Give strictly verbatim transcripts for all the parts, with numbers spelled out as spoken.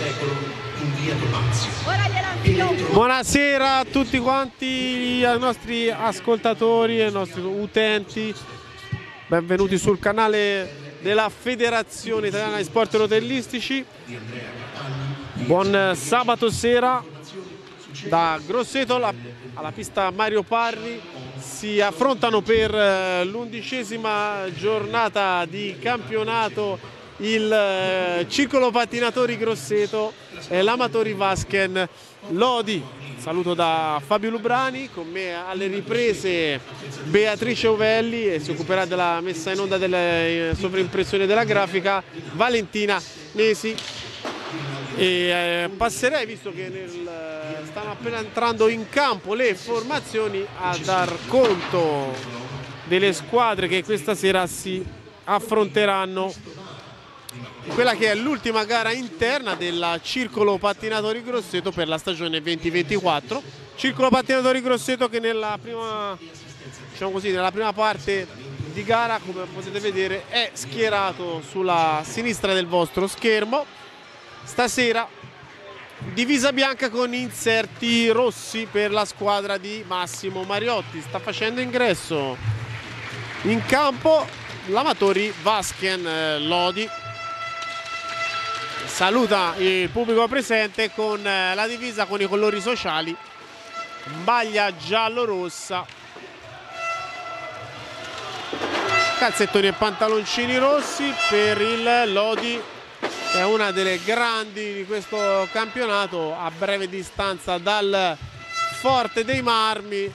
Buonasera a tutti quanti, ai nostri ascoltatori e ai nostri utenti, benvenuti sul canale della Federazione Italiana di Sport Rotellistici. Buon sabato sera da Grosseto alla pista Mario Parri. Si affrontano per l'undicesima giornata di campionato il Circolo Pattinatori Grosseto e l'Amatori Vasken Lodi. Saluto da Fabio Lubrani, con me alle riprese Beatrice Uvelli, e si occuperà della messa in onda delle sovraimpressioni della grafica Valentina Nesi. E eh, passerei, visto che nel, stanno appena entrando in campo le formazioni, a dar conto delle squadre che questa sera si affronteranno in quella che è l'ultima gara interna del Circolo Pattinatori Grosseto per la stagione venti ventiquattro. Circolo Pattinatori Grosseto che nella prima, diciamo così, nella prima parte di gara, come potete vedere, è schierato sulla sinistra del vostro schermo. Stasera divisa bianca con inserti rossi per la squadra di Massimo Mariotti. Sta facendo ingresso in campo l'Amatori Vasken Lodi. Saluta il pubblico presente con la divisa con i colori sociali, maglia giallo-rossa, calzettoni e pantaloncini rossi per il Lodi. È una delle grandi di questo campionato, a breve distanza dal Forte dei Marmi.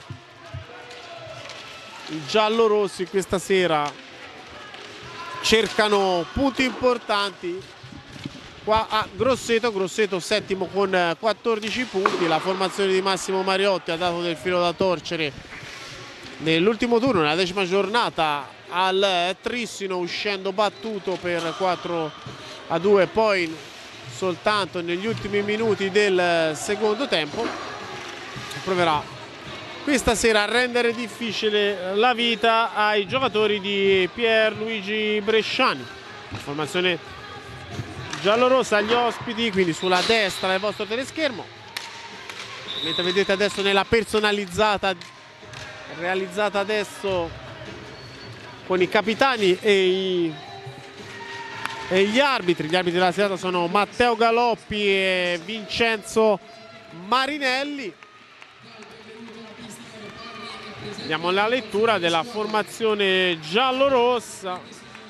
I giallorossi questa sera cercano punti importanti qua a Grosseto. Grosseto settimo con quattordici punti. La formazione di Massimo Mariotti ha dato del filo da torcere nell'ultimo turno, nella decima giornata, al Trissino, uscendo battuto per quattro a due poi soltanto negli ultimi minuti del secondo tempo. Proverà questa sera a rendere difficile la vita ai giocatori di Pierluigi Bresciani. La formazione giallorossa agli ospiti, quindi sulla destra del vostro teleschermo, mentre vedete adesso nella personalizzata realizzata adesso con i capitani e i E gli arbitri, gli arbitri della serata sono Matteo Galoppi e Vincenzo Marinelli. Andiamo alla lettura della formazione giallorossa.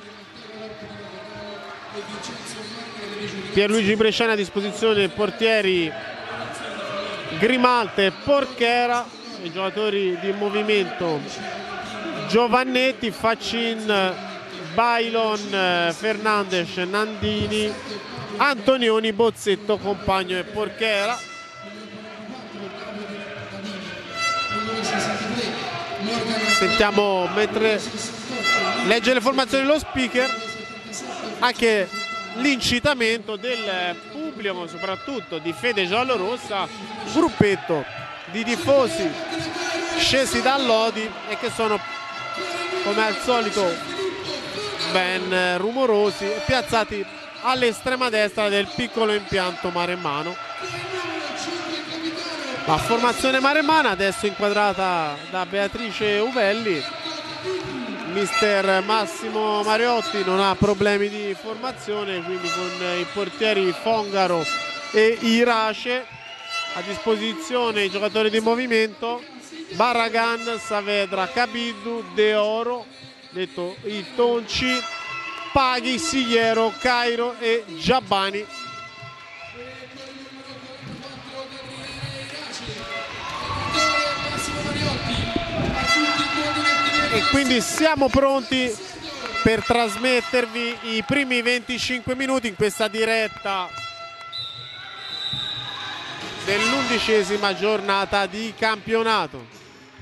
Pierluigi Bresciani a disposizione portieri Grimalte e Porchera, i giocatori di movimento Giovannetti, Faccin, Bailon, Fernandes, Nandini, Antonioni, Bozzetto, Compagno e Porchera. Sentiamo, mentre legge le formazioni lo speaker, anche l'incitamento del pubblico, soprattutto di Fede Giallorossa, gruppetto di tifosi scesi da Lodi e che sono, come al solito, ben rumorosi e piazzati all'estrema destra del piccolo impianto maremmano. La formazione maremmana adesso inquadrata da Beatrice Uvelli. Mister Massimo Mariotti non ha problemi di formazione, quindi con i portieri Fongaro e Irace, a disposizione i giocatori di movimento Barragan, Saavedra, Cabiddu, De Oro, detto i Tonci, Paghi, Sigliero, Cairo e Giabbani. E quindi siamo pronti per trasmettervi i primi venticinque minuti in questa diretta dell'undicesima giornata di campionato.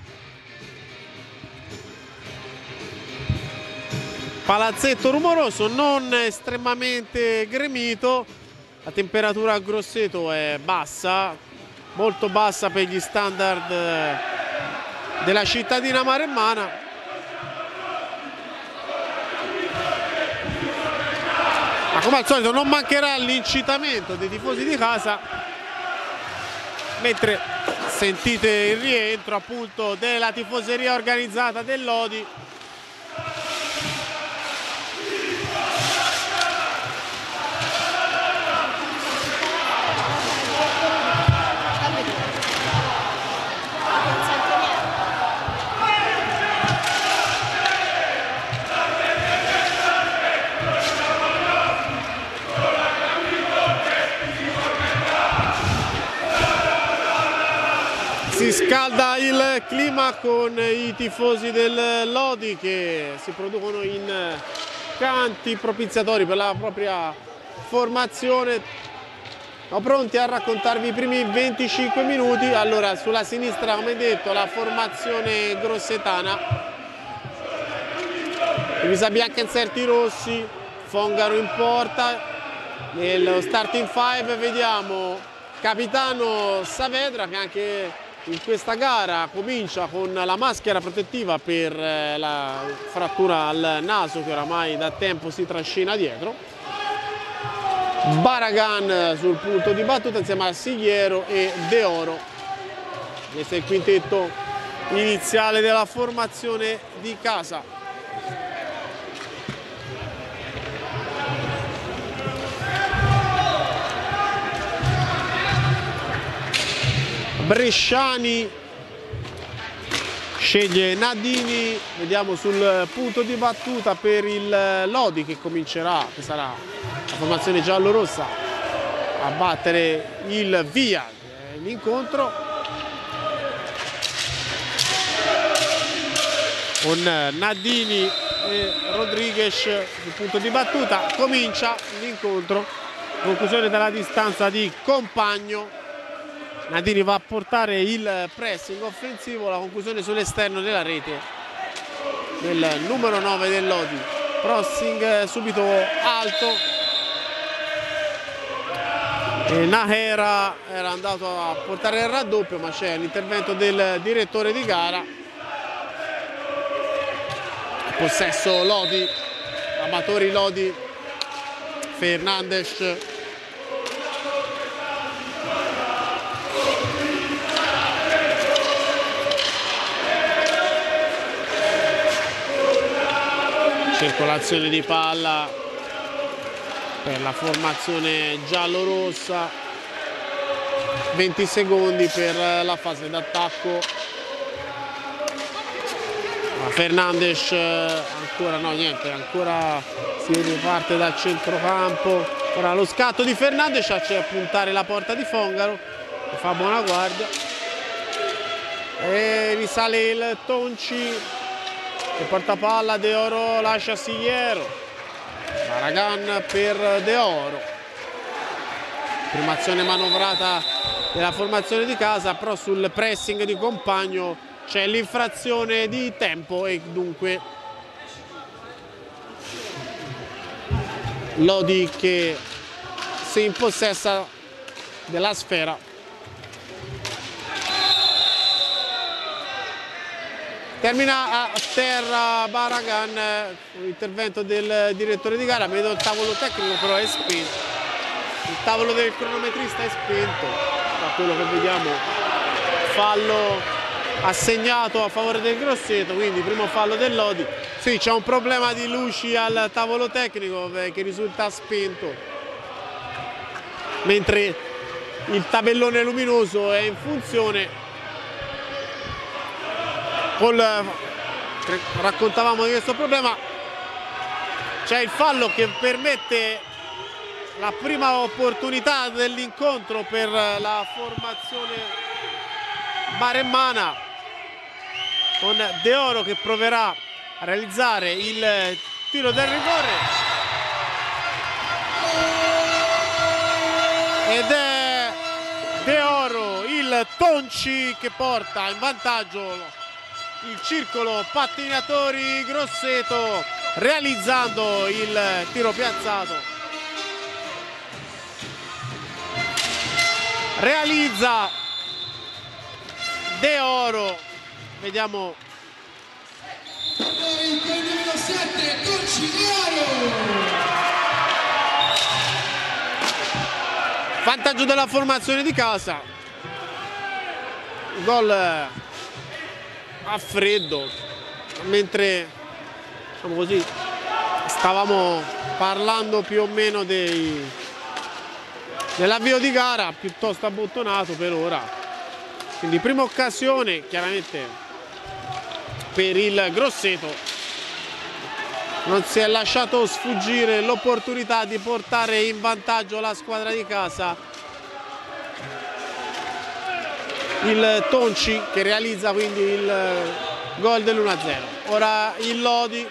Palazzetto rumoroso, non estremamente gremito, la temperatura a Grosseto è bassa, molto bassa per gli standard della cittadina maremmana. Ma come al solito non mancherà l'incitamento dei tifosi di casa, mentre sentite il rientro appunto della tifoseria organizzata del Lodi. Si scalda il clima con i tifosi del Lodi che si producono in canti propiziatori per la propria formazione. Siamo pronti a raccontarvi i primi venticinque minuti. Allora, sulla sinistra, come detto, la formazione grossetana. Divisa bianca inserti rossi, Fongaro in porta. Nello starting five vediamo capitano Saavedra, che anche in questa gara comincia con la maschera protettiva per la frattura al naso che oramai da tempo si trascina dietro. Barragan sul punto di battuta insieme a Sigliero e De Oro. Questo è il quintetto iniziale della formazione di casa. Bresciani sceglie Nadini, vediamo sul punto di battuta per il Lodi che comincerà, che sarà la formazione giallo-rossa, a battere il via l'incontro con Nadini e Rodriguez sul punto di battuta. Comincia l'incontro, conclusione dalla distanza di Compagno. Nadini va a portare il pressing offensivo, la conclusione sull'esterno della rete del numero nove del Lodi. Crossing subito alto e Nahera era andato a portare il raddoppio, ma c'è l'intervento del direttore di gara. Possesso Lodi, Amatori Lodi, Fernandes. Circolazione di palla per la formazione giallo-rossa, venti secondi per la fase d'attacco. Fernandes ancora no, niente, ancora si riparte dal centrocampo. Ora lo scatto di Fernandes a puntare la porta di Fongaro, che fa buona guardia, e risale il Tonci che porta palla. De Oro lascia Sigliero, Barragan per De Oro. Prima azione manovrata della formazione di casa, però sul pressing di Compagno c'è l'infrazione di tempo e dunque Lodi che si impossessa della sfera. Termina a terra Barragan, l'intervento del direttore di gara. Vedo il tavolo tecnico però è spento, il tavolo del cronometrista è spento, da quello che vediamo fallo assegnato a favore del Grosseto, quindi primo fallo del Lodi. Sì, c'è un problema di luci al tavolo tecnico che risulta spento, mentre il tabellone luminoso è in funzione. Col, raccontavamo di questo problema, c'è il fallo che permette la prima opportunità dell'incontro per la formazione maremmana, con De Oro che proverà a realizzare il tiro del rigore ed è De Oro, il Tonci, che porta in vantaggio il circolo pattinatori Grosseto, realizzando il tiro piazzato. Realizza De Oro, vediamo vantaggio della formazione di casa, gol a freddo, mentre diciamo così stavamo parlando più o meno dei, dell'avvio di gara, piuttosto abbottonato per ora. Quindi prima occasione chiaramente per il Grosseto, non si è lasciato sfuggire l'opportunità di portare in vantaggio la squadra di casa. Il Tonci che realizza quindi il gol dell'uno a zero. Ora il Lodi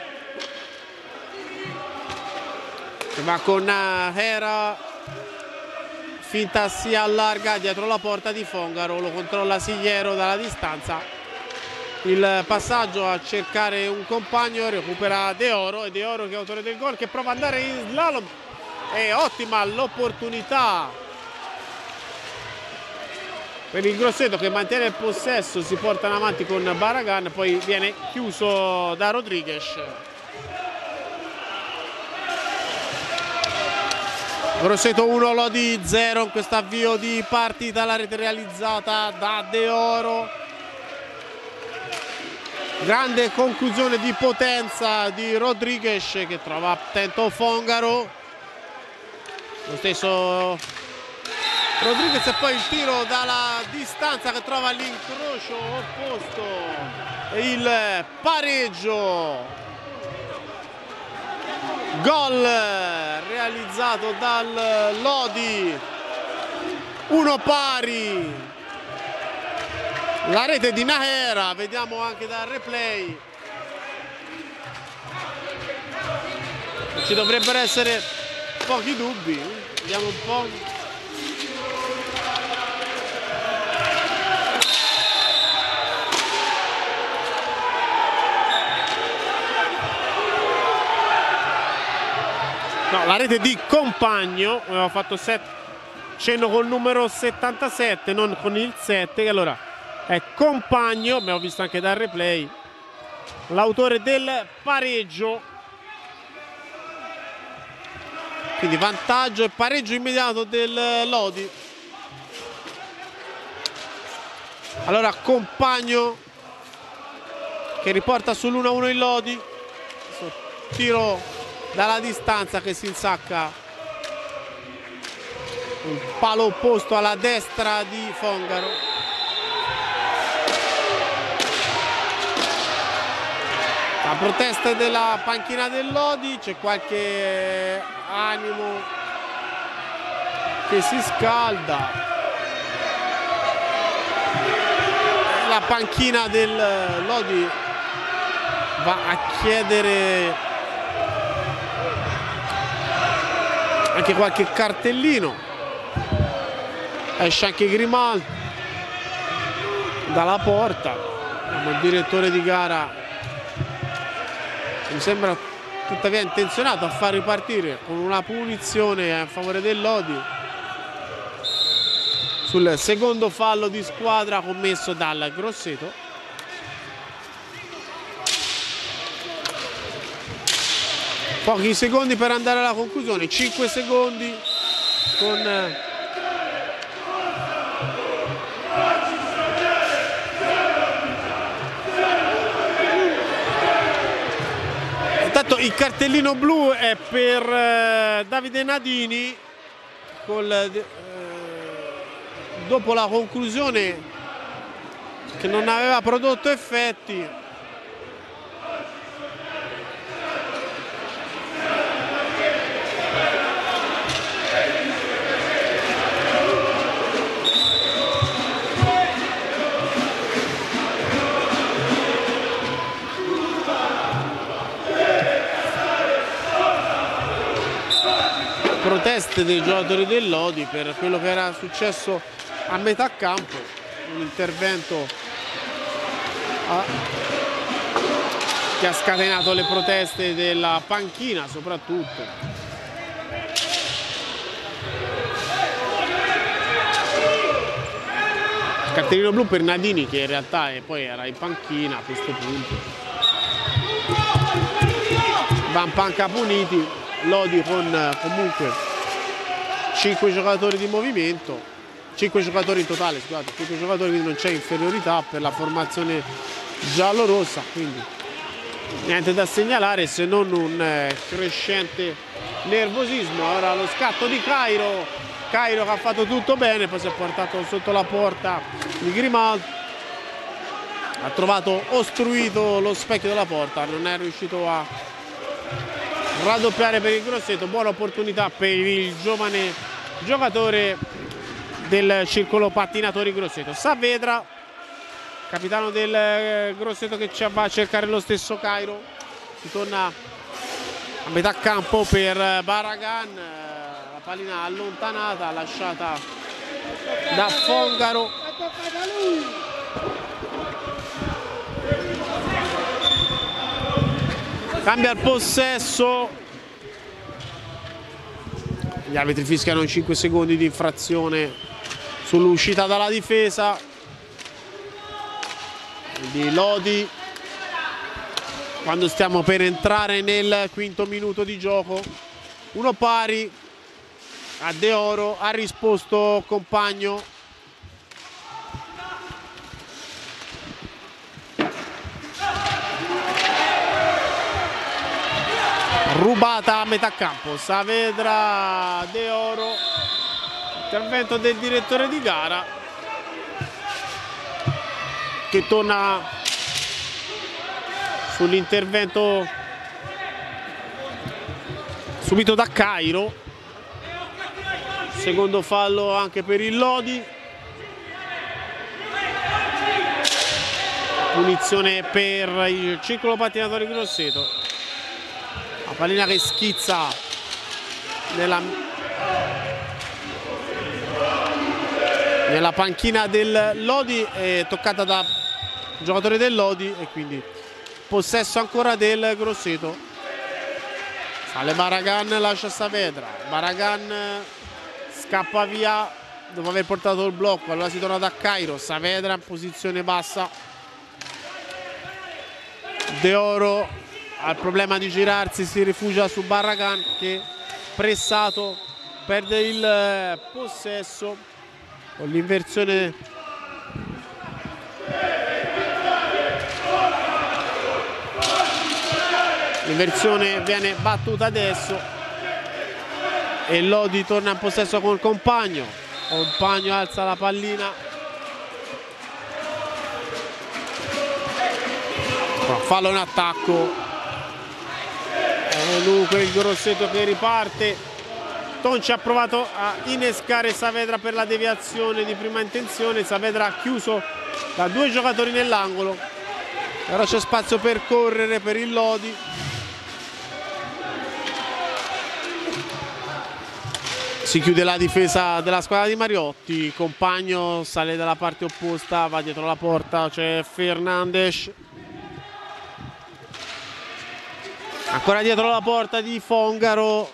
che va con Hera, finta, si allarga dietro la porta di Fongaro, lo controlla Sigliero dalla distanza. Il passaggio a cercare un compagno, recupera De Oro, e De Oro che è autore del gol, che prova ad andare in slalom. È ottima l'opportunità per il Grosseto che mantiene il possesso, si portano avanti con Baragan, poi viene chiuso da Rodriguez. Grosseto uno, Lodi zero in questo avvio di partita, la rete realizzata da De Oro. Grande conclusione di potenza di Rodriguez che trova attento Fongaro. Lo stesso Rodriguez e poi il tiro dalla distanza che trova l'incrocio opposto e il pareggio. Gol realizzato dal Lodi, uno pari. La rete di Nahera, vediamo anche dal replay. Ci dovrebbero essere pochi dubbi, vediamo un po'. No, la rete di Compagno, aveva fatto cenno col numero settantasette, non con il sette, allora è Compagno, abbiamo visto anche dal replay, l'autore del pareggio. Quindi vantaggio e pareggio immediato del Lodi. Allora Compagno che riporta sull'uno a uno il Lodi. Tiro dalla distanza che si insacca un palo opposto alla destra di Fongaro. La protesta della panchina del Lodi, c'è qualche animo che si scalda. La panchina del Lodi va a chiedere anche qualche cartellino. Esce anche Grimaldi dalla porta. Abbiamo il direttore di gara, mi sembra tuttavia intenzionato a far ripartire con una punizione a favore del Lodi sul secondo fallo di squadra commesso dal Grosseto. Pochi secondi per andare alla conclusione, cinque secondi con intanto il cartellino blu è per eh, Davide Nadini col, eh, dopo la conclusione che non aveva prodotto effetti. Proteste dei giocatori del Lodi per quello che era successo a metà campo, un intervento a... che ha scatenato le proteste della panchina soprattutto. Cartellino blu per Nadini che in realtà è, poi era in panchina a questo punto. Van panca puniti. Lodi con comunque cinque giocatori di movimento, cinque giocatori in totale, scusate, cinque giocatori, quindi non c'è inferiorità per la formazione giallo-rossa, quindi niente da segnalare se non un eh, crescente nervosismo. Ora lo scatto di Cairo, Cairo che ha fatto tutto bene, poi si è portato sotto la porta di Grimaldo, ha trovato ostruito lo specchio della porta, non è riuscito a raddoppiare per il Grosseto. Buona opportunità per il giovane giocatore del circolo pattinatori Grosseto, Saavedra, capitano del Grosseto, che ci va a cercare lo stesso Cairo. Si torna a metà campo per Baragan, la pallina allontanata, lasciata da Fongaro. Cambia il possesso, gli arbitri fischiano cinque secondi di infrazione sull'uscita dalla difesa. Quindi Lodi, quando stiamo per entrare nel quinto minuto di gioco, uno pari a De Oro, ha risposto Compagno. Rubata a metà campo, Saavedra, De Oro, intervento del direttore di gara che torna sull'intervento subito da Cairo. Secondo fallo anche per il Lodi, punizione per il circolo pattinatori Grosseto. La pallina che schizza nella, nella panchina del Lodi, è toccata da giocatore del Lodi e quindi possesso ancora del Grosseto. Sale Baragan, lascia Saavedra, Baragan scappa via dopo aver portato il blocco, allora si torna da Cairo, Saavedra in posizione bassa, De Oro ha il problema di girarsi, si rifugia su Baragan che, pressato, perde il possesso con l'inversione l'inversione viene battuta adesso e Lodi torna in possesso con Compagno. Compagno alza la pallina, fallo in attacco. Dunque il Grosseto che riparte. Tonci ha provato a innescare Saavedra per la deviazione di prima intenzione. Saavedra chiuso da due giocatori nell'angolo, però c'è spazio per correre per il Lodi. Si chiude la difesa della squadra di Mariotti. Compagno sale dalla parte opposta, va dietro la porta, c'è Fernandes. Ancora dietro la porta di Fongaro.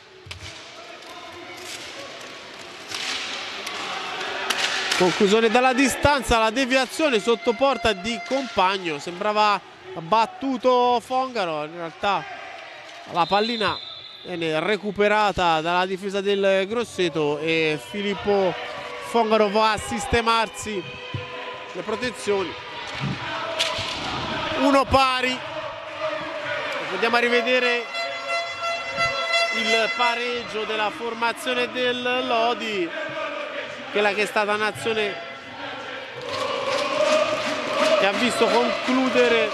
Conclusione dalla distanza, la deviazione sotto porta di Compagno. Sembrava battuto Fongaro, in realtà la pallina viene recuperata dalla difesa del Grosseto e Filippo Fongaro va a sistemarsi le protezioni. Uno pari. Andiamo a rivedere il pareggio della formazione del Lodi, quella che è stata un'azione che ha visto concludere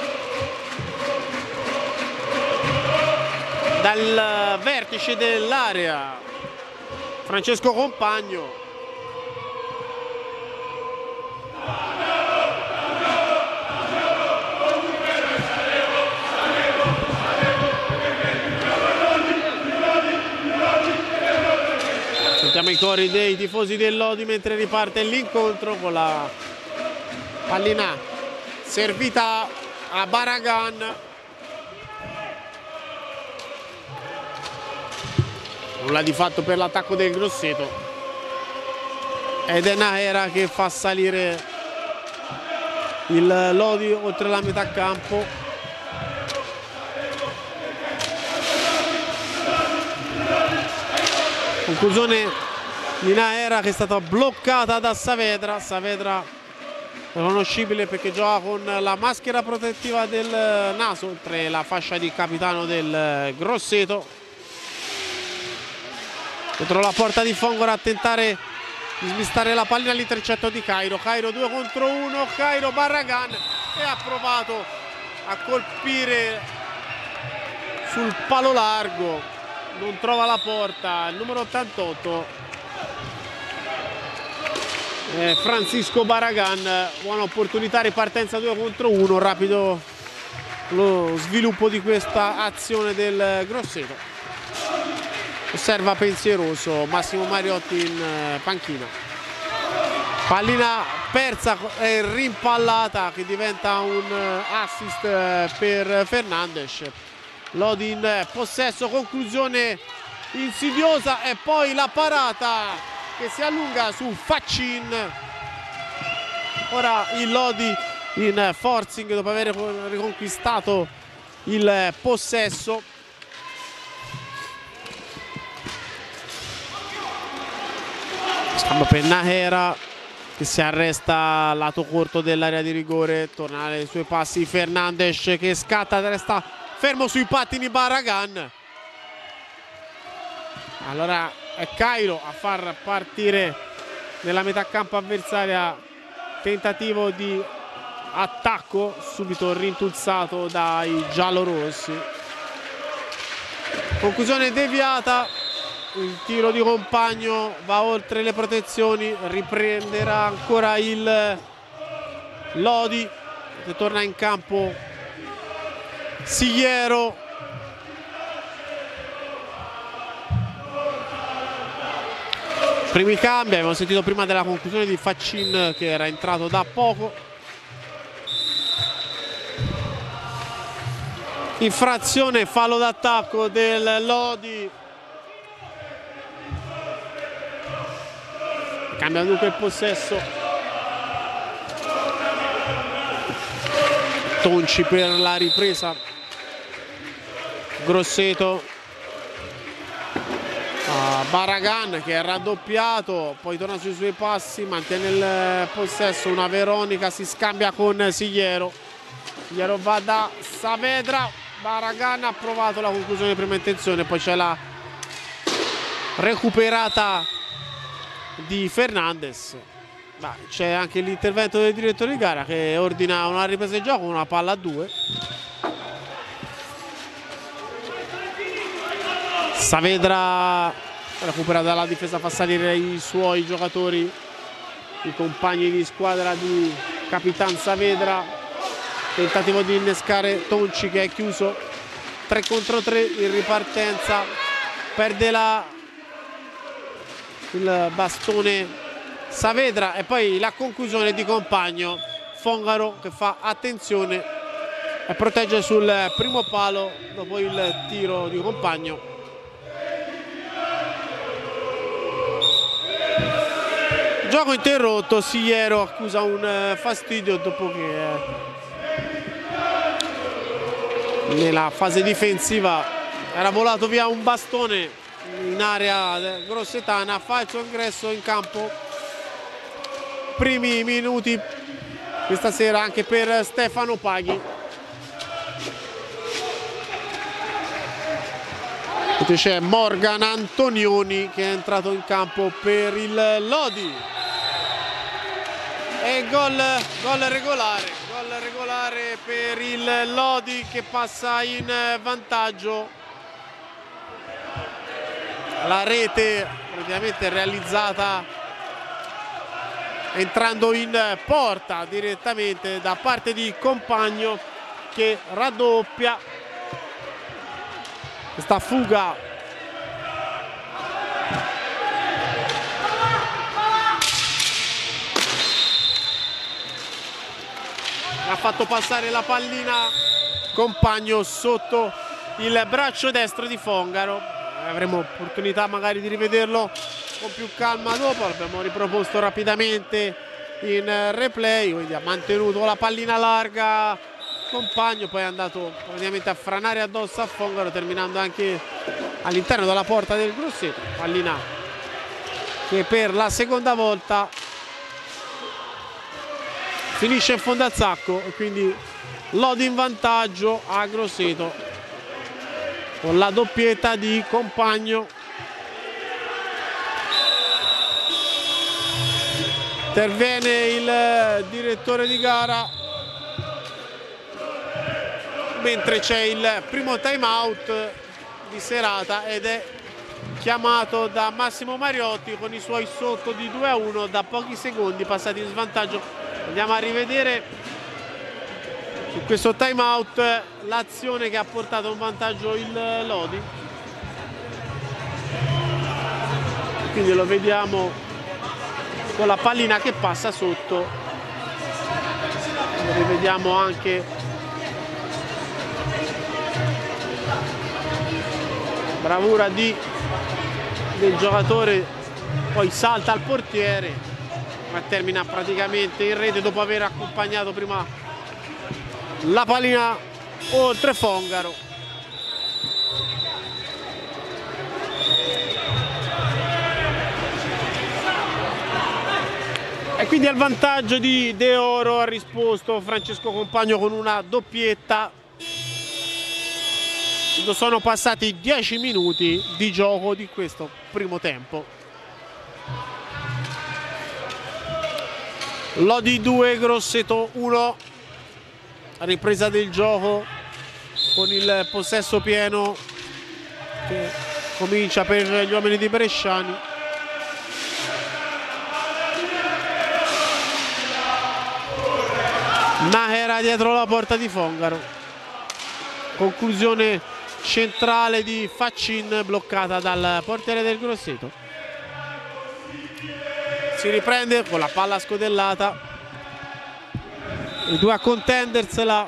dal vertice dell'area Francesco Compagno. Sentiamo i cori dei tifosi del Lodi mentre riparte l'incontro con la pallina servita a Baragan. Nulla di fatto per l'attacco del Grosseto. Ed è Nahera che fa salire il Lodi oltre la metà campo. Conclusione Linaera che è stata bloccata da Saavedra. Saavedra riconoscibile perché gioca con la maschera protettiva del naso, oltre la fascia di capitano del Grosseto. Contro la porta di Fongaro a tentare di smistare la pallina all'intercetto di Cairo. Cairo due contro uno, Cairo Barragan e ha provato a colpire sul palo largo, non trova la porta. Il numero ottantotto eh, Francisco Barragan, buona opportunità, ripartenza due contro uno, rapido lo sviluppo di questa azione del Grosseto. Osserva pensieroso Massimo Mariotti in panchina. Pallina persa e rimpallata che diventa un assist per Fernandes. Lodi in possesso, conclusione insidiosa e poi la parata che si allunga su Faccin. Ora il Lodi in forcing dopo aver riconquistato il possesso. Scambio per Nahera che si arresta lato corto dell'area di rigore, torna ai suoi passi Fernandes che scatta, resta fermo sui pattini Barragan. Allora è Cairo a far partire nella metà campo avversaria, tentativo di attacco subito rintulsato dai giallorossi. Conclusione deviata, il tiro di Compagno va oltre le protezioni, riprenderà ancora il Lodi che torna in campo Sigliero. Primi cambi, abbiamo sentito prima della conclusione di Faccin che era entrato da poco. Infrazione, fallo d'attacco del Lodi. Cambia dunque il possesso. Tonci per la ripresa. Grosseto. Uh, Barragan che è raddoppiato, poi torna sui suoi passi, mantiene il possesso. Una Veronica, si scambia con Sigliero. Sigliero va da Saavedra. Barragan ha provato la conclusione di prima intenzione, poi c'è la recuperata di Fernandes. C'è anche l'intervento del direttore di gara che ordina una ripresa di gioco, una palla a due. Saavedra recupera dalla difesa, fa salire i suoi giocatori, i compagni di squadra di Capitan Saavedra. Tentativo di innescare Tonci che è chiuso tre contro tre in ripartenza, perde la, il bastone Saavedra e poi la conclusione di Compagno. Fongaro che fa attenzione e protegge sul primo palo dopo il tiro di Compagno. Gioco interrotto, Sigliero accusa un fastidio dopo che nella fase difensiva era volato via un bastone in area grossetana. Fa il suo ingresso in campo, primi minuti questa sera anche per Stefano Paghi. C'è Morgan Antonioni che è entrato in campo per il Lodi. E gol, gol regolare, gol regolare per il Lodi che passa in vantaggio. La rete praticamente realizzata entrando in porta direttamente da parte di Compagno che raddoppia questa fuga. Ha fatto passare la pallina Compagno sotto il braccio destro di Fongaro. Avremo opportunità magari di rivederlo con più calma dopo. L'abbiamo riproposto rapidamente in replay, quindi ha mantenuto la pallina larga Compagno, poi è andato praticamente a franare addosso a Fongaro, terminando anche all'interno della porta del Grosseto. Pallina che per la seconda volta finisce in fondo al sacco, e quindi Lodi in vantaggio a Grosseto con la doppietta di Compagno. Interviene il direttore di gara mentre c'è il primo time out di serata ed è chiamato da Massimo Mariotti con i suoi sotto di due a uno da pochi secondi passati in svantaggio. Andiamo a rivedere su questo time out l'azione che ha portato in vantaggio il Lodi, quindi lo vediamo con la pallina che passa sotto. Lo rivediamo anche bravura di, del giocatore, poi salta al portiere ma termina praticamente in rete dopo aver accompagnato prima la pallina oltre Fongaro. E quindi al vantaggio di De Oro ha risposto Francesco Compagno con una doppietta. Sono passati dieci minuti di gioco di questo primo tempo. Lodi due, Grosseto uno. Ripresa del gioco con il possesso pieno che comincia per gli uomini di Bresciani. Nahera dietro la porta di Fongaro. Conclusione centrale di Faccin bloccata dal portiere del Grosseto. Si riprende con la palla scodellata, i due a contendersela,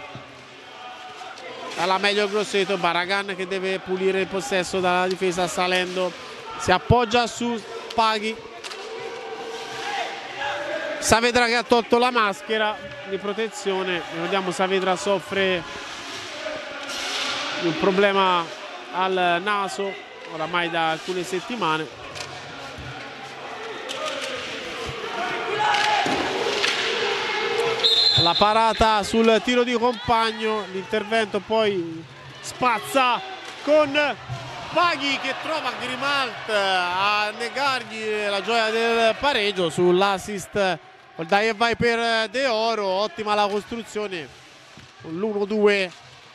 alla meglio il Grosseto. Baragan che deve pulire il possesso dalla difesa salendo, si appoggia su Paghi. Saavedra che ha tolto la maschera di protezione. Vediamo, Saavedra soffre un problema al naso oramai da alcune settimane. La parata sul tiro di Compagno, l'intervento poi spazza con Paghi che trova Grimalt a negargli la gioia del pareggio sull'assist. Col dai e vai per De Oro, ottima la costruzione con l'uno due.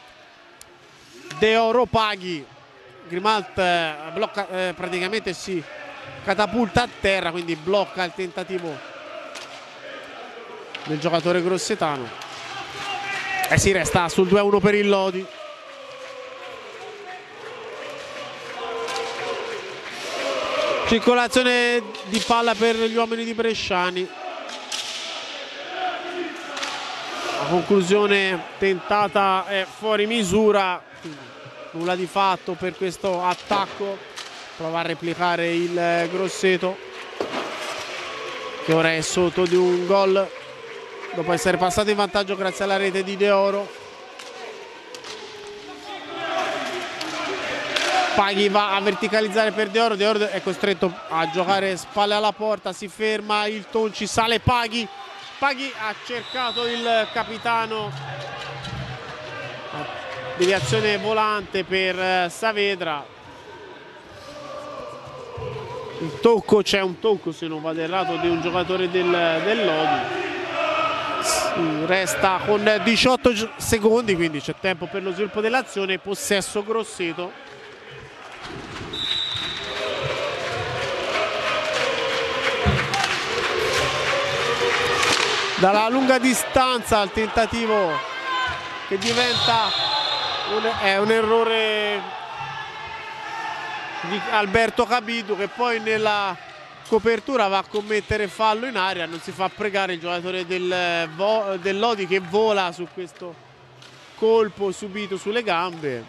De Oro Paghi, Grimalt eh, blocca, eh, praticamente si catapulta a terra, quindi blocca il tentativo del giocatore grossetano e si resta sul due a uno per il Lodi. Circolazione di palla per gli uomini di Bresciani. La conclusione tentata è fuori misura, nulla di fatto per questo attacco. Prova a replicare il Grosseto che ora è sotto di un gol dopo essere passato in vantaggio grazie alla rete di De Oro. Paghi va a verticalizzare per De Oro, De Oro è costretto a giocare spalle alla porta, si ferma il Tonci, sale Paghi. Paghi ha cercato il capitano, deviazione volante per Saavedra. Il tocco, c'è un tocco se non vado errato di un giocatore del, del Lodi. Si resta con diciotto secondi, quindi c'è tempo per lo sviluppo dell'azione. Possesso Grosseto. Dalla lunga distanza il tentativo che diventa un, è un errore di Alberto Cabido, che poi nella copertura va a commettere fallo in aria. Non si fa pregare il giocatore del, del Lodi che vola su questo colpo subito sulle gambe,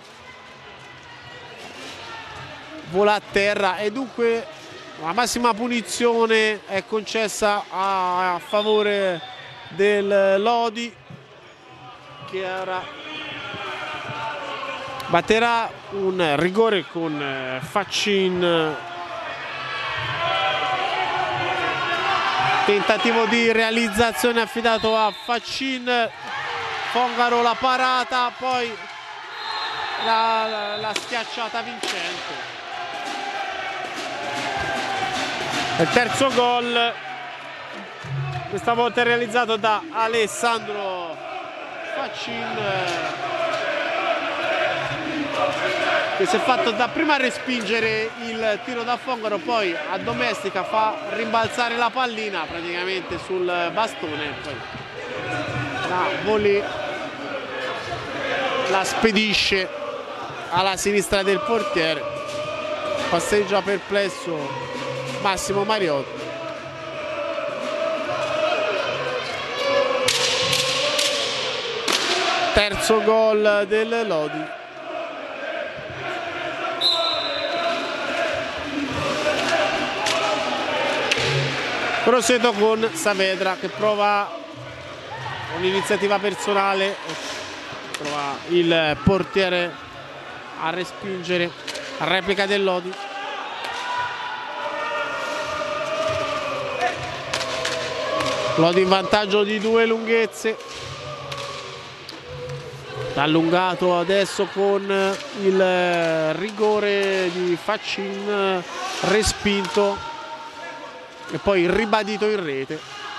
vola a terra e dunque la massima punizione è concessa a, a favore del Lodi, che ora batterà un rigore con Faccin Tentativo di realizzazione affidato a Faccin, Fongaro la parata, poi la, la, la schiacciata vincente. Il terzo gol, questa volta è realizzato da Alessandro Faccin, che si è fatto dapprima respingere il tiro da Fongaro, poi a Domestica fa rimbalzare la pallina praticamente sul bastone, poi la volée la spedisce alla sinistra del portiere. Passeggia perplesso Massimo Mariotti. Terzo gol del Lodi. Grosseto con Saavedra che prova un'iniziativa personale, trova il portiere a respingere, replica del Lodi. Lodi in vantaggio di due lunghezze. Allungato adesso con il rigore di Faccin, respinto e poi ribadito in rete.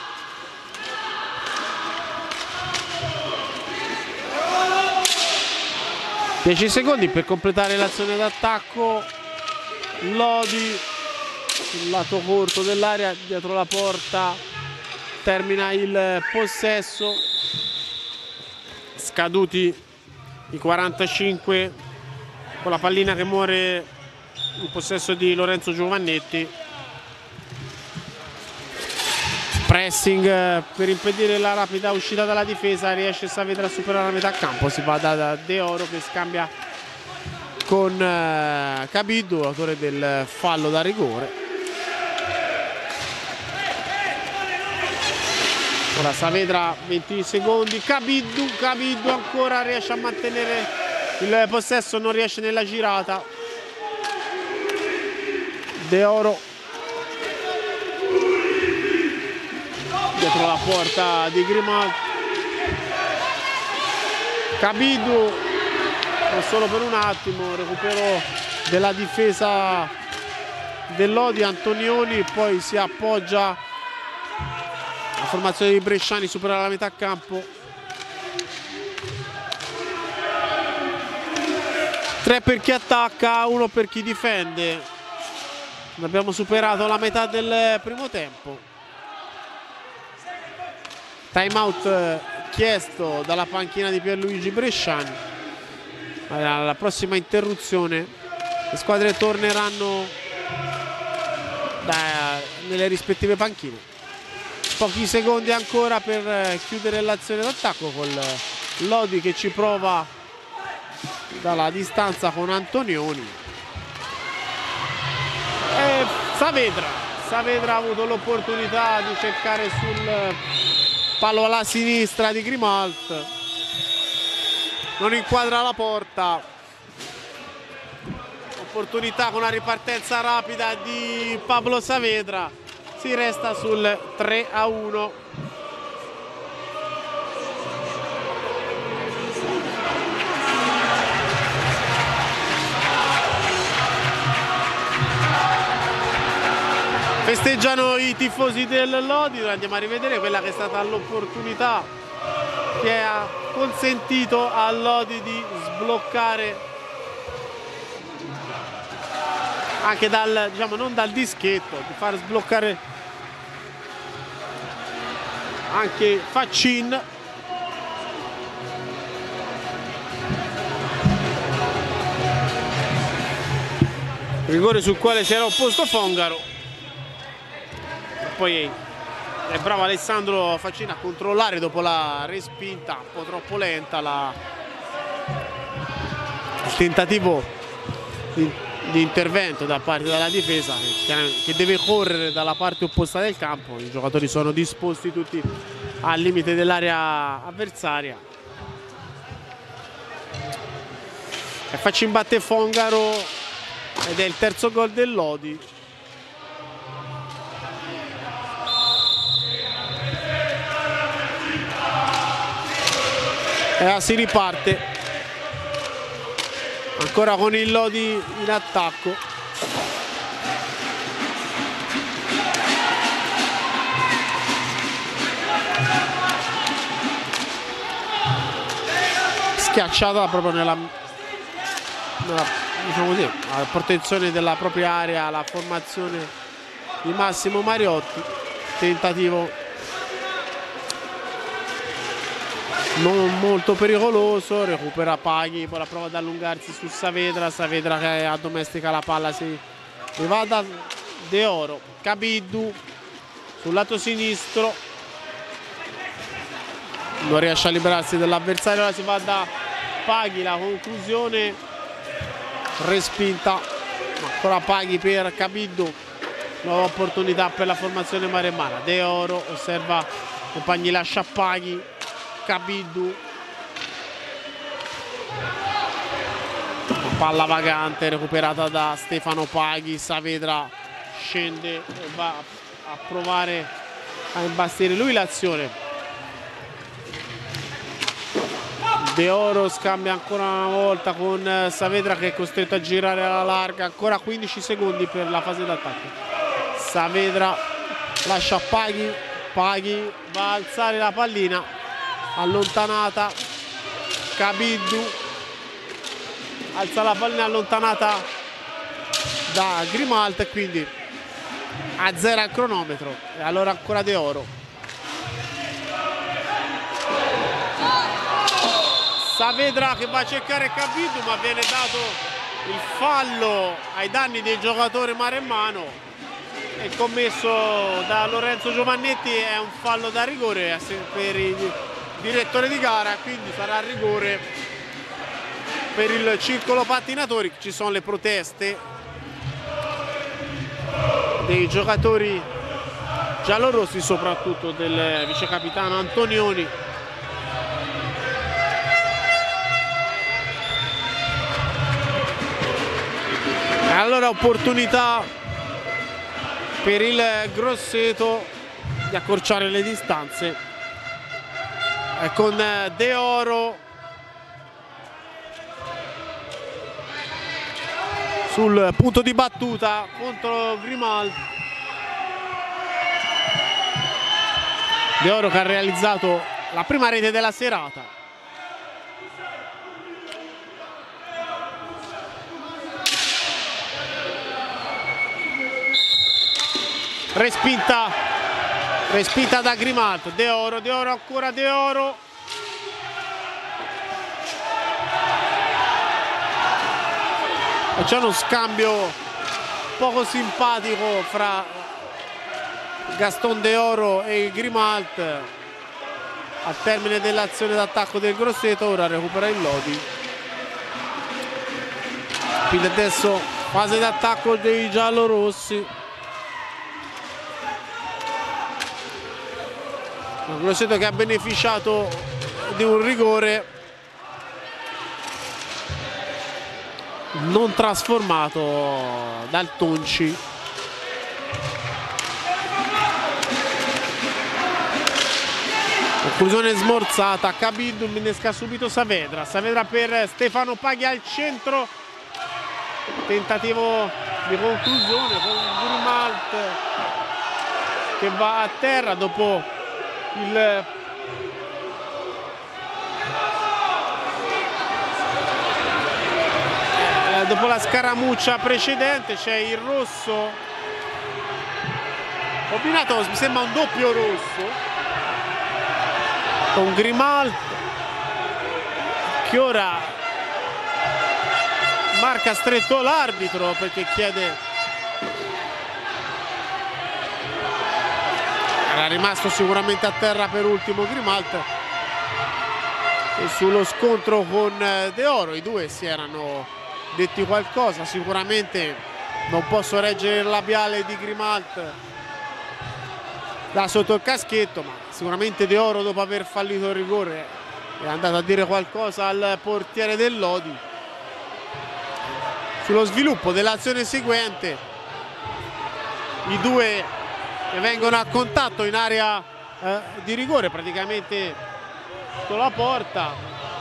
dieci secondi per completare l'azione d'attacco. Lodi sul lato corto dell'area, dietro la porta, termina il possesso. Scaduti i quarantacinque, con la pallina che muore in possesso di Lorenzo Giovannetti. Pressing per impedire la rapida uscita dalla difesa, riesce Saavedra a superare la metà campo, si va da De Oro che scambia con Cabiddu, autore del fallo da rigore. Ora Saavedra, venti secondi, Cabiddu, Cabiddu ancora riesce a mantenere il possesso, non riesce nella girata. De Oro dietro la porta di Grimald. Cabiddu, ma solo per un attimo, recupero della difesa del Lodi. Antonioni poi si appoggia, la formazione di Bresciani supera la metà campo. Tre per chi attacca, uno per chi difende. Abbiamo superato la metà del primo tempo. Time out chiesto dalla panchina di Pierluigi Bresciani. Alla prossima interruzione le squadre torneranno da, nelle rispettive panchine. Pochi secondi ancora per chiudere l'azione d'attacco, con Lodi che ci prova dalla distanza con Antonioni. E Saavedra, Saavedra ha avuto l'opportunità di cercare sul palo alla sinistra di Grimalt, non inquadra la porta. Opportunità con una ripartenza rapida di Pablo Saavedra, si resta sul tre a uno. Festeggiano i tifosi del Lodi. Andiamo a rivedere quella che è stata l'opportunità che ha consentito al Lodi di sbloccare anche dal, diciamo, non dal dischetto, di far sbloccare anche Faccin. Rigore sul quale si era opposto Fongaro. Poi è bravo Alessandro Faccin a controllare dopo la respinta un po' troppo lenta, la... il tentativo di, di intervento da parte della difesa che, che deve correre dalla parte opposta del campo. I giocatori sono disposti tutti al limite dell'area avversaria. E Faccin batte Fongaro ed è il terzo gol del Lodi. e si riparte ancora con il Lodi in attacco. Schiacciata proprio nella, nella diciamo così, la protezione della propria area, la formazione di Massimo Mariotti. Tentativo non molto pericoloso, recupera Paghi, poi la prova ad allungarsi su Saavedra, Saavedra che addomestica la palla, si va da De Oro, Cabiddu sul lato sinistro, non riesce a liberarsi dell'avversario, ora si va da Paghi, la conclusione respinta, ancora Paghi per Cabiddu, nuova opportunità per la formazione maremmana. De Oro osserva compagni, lascia Paghi, Cabiddu, palla vagante recuperata da Stefano Paghi, Saavedra scende e va a provare a imbastire lui l'azione. De Oro scambia ancora una volta con Saavedra che è costretto a girare alla larga, ancora quindici secondi per la fase d'attacco. Saavedra lascia Paghi, Paghi va a alzare la pallina, allontanata, Cabiddu alza la pallina allontanata da Grimalt, quindi a zero al cronometro. E allora ancora De Oro, Saavedra che va a cercare Cabiddu, ma viene dato il fallo ai danni del giocatore maremmano, è commesso da Lorenzo Giovannetti, è un fallo da rigore per il direttore di gara, quindi sarà rigore per il circolo pattinatori. Ci sono le proteste dei giocatori giallorossi, soprattutto del vice capitano Antonioni. Allora opportunità per il Grosseto di accorciare le distanze con De Oro sul punto di battuta contro Grimalt. De Oro che ha realizzato la prima rete della serata. Respinta, respinta da Grimalt. De Oro, De Oro ancora De Oro. E c'è uno scambio poco simpatico fra Gaston De Oro e Grimalt al termine dell'azione d'attacco del Grosseto. Ora recupera il Lodi. Quindi adesso fase d'attacco dei giallorossi. Un Grosseto che ha beneficiato di un rigore non trasformato dal Tonci. Conclusione smorzata, Cabiddu innesca subito Saavedra, Saavedra per Stefano Paghi al centro, tentativo di conclusione con Grimalt che va a terra dopo il dopo la scaramuccia precedente. C'è il rosso combinato, mi sembra un doppio rosso con Grimalt che ora marca stretto l'arbitro perché chiede, era rimasto sicuramente a terra per ultimo Grimalt, e sullo scontro con De Oro i due si erano detti qualcosa. Sicuramente non posso reggere il labiale di Grimalt da sotto il caschetto, ma sicuramente De Oro, dopo aver fallito il rigore, è andato a dire qualcosa al portiere del Lodi. Sullo sviluppo dell'azione seguente i due che vengono a contatto in area eh, di rigore, praticamente sotto la porta.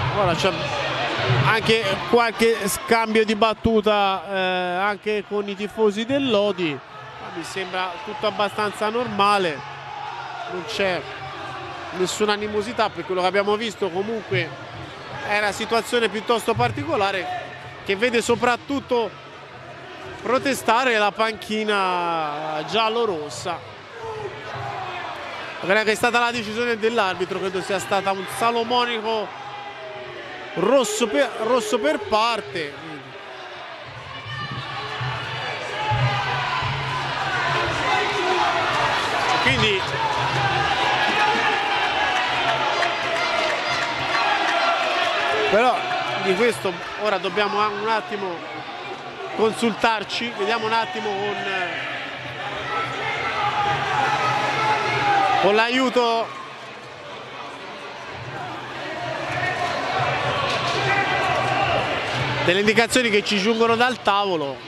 Ora c'è anche qualche scambio di battuta eh, anche con i tifosi del Lodi, mi sembra tutto abbastanza normale, non c'è nessuna animosità per quello che abbiamo visto. Comunque è una situazione piuttosto particolare che vede soprattutto protestare la panchina giallo-rossa. Credo che è stata la decisione dell'arbitro, credo sia stata un salomonico rosso per, rosso per parte. Quindi però di questo ora dobbiamo un attimo consultarci, vediamo un attimo con, con l'aiuto delle indicazioni che ci giungono dal tavolo.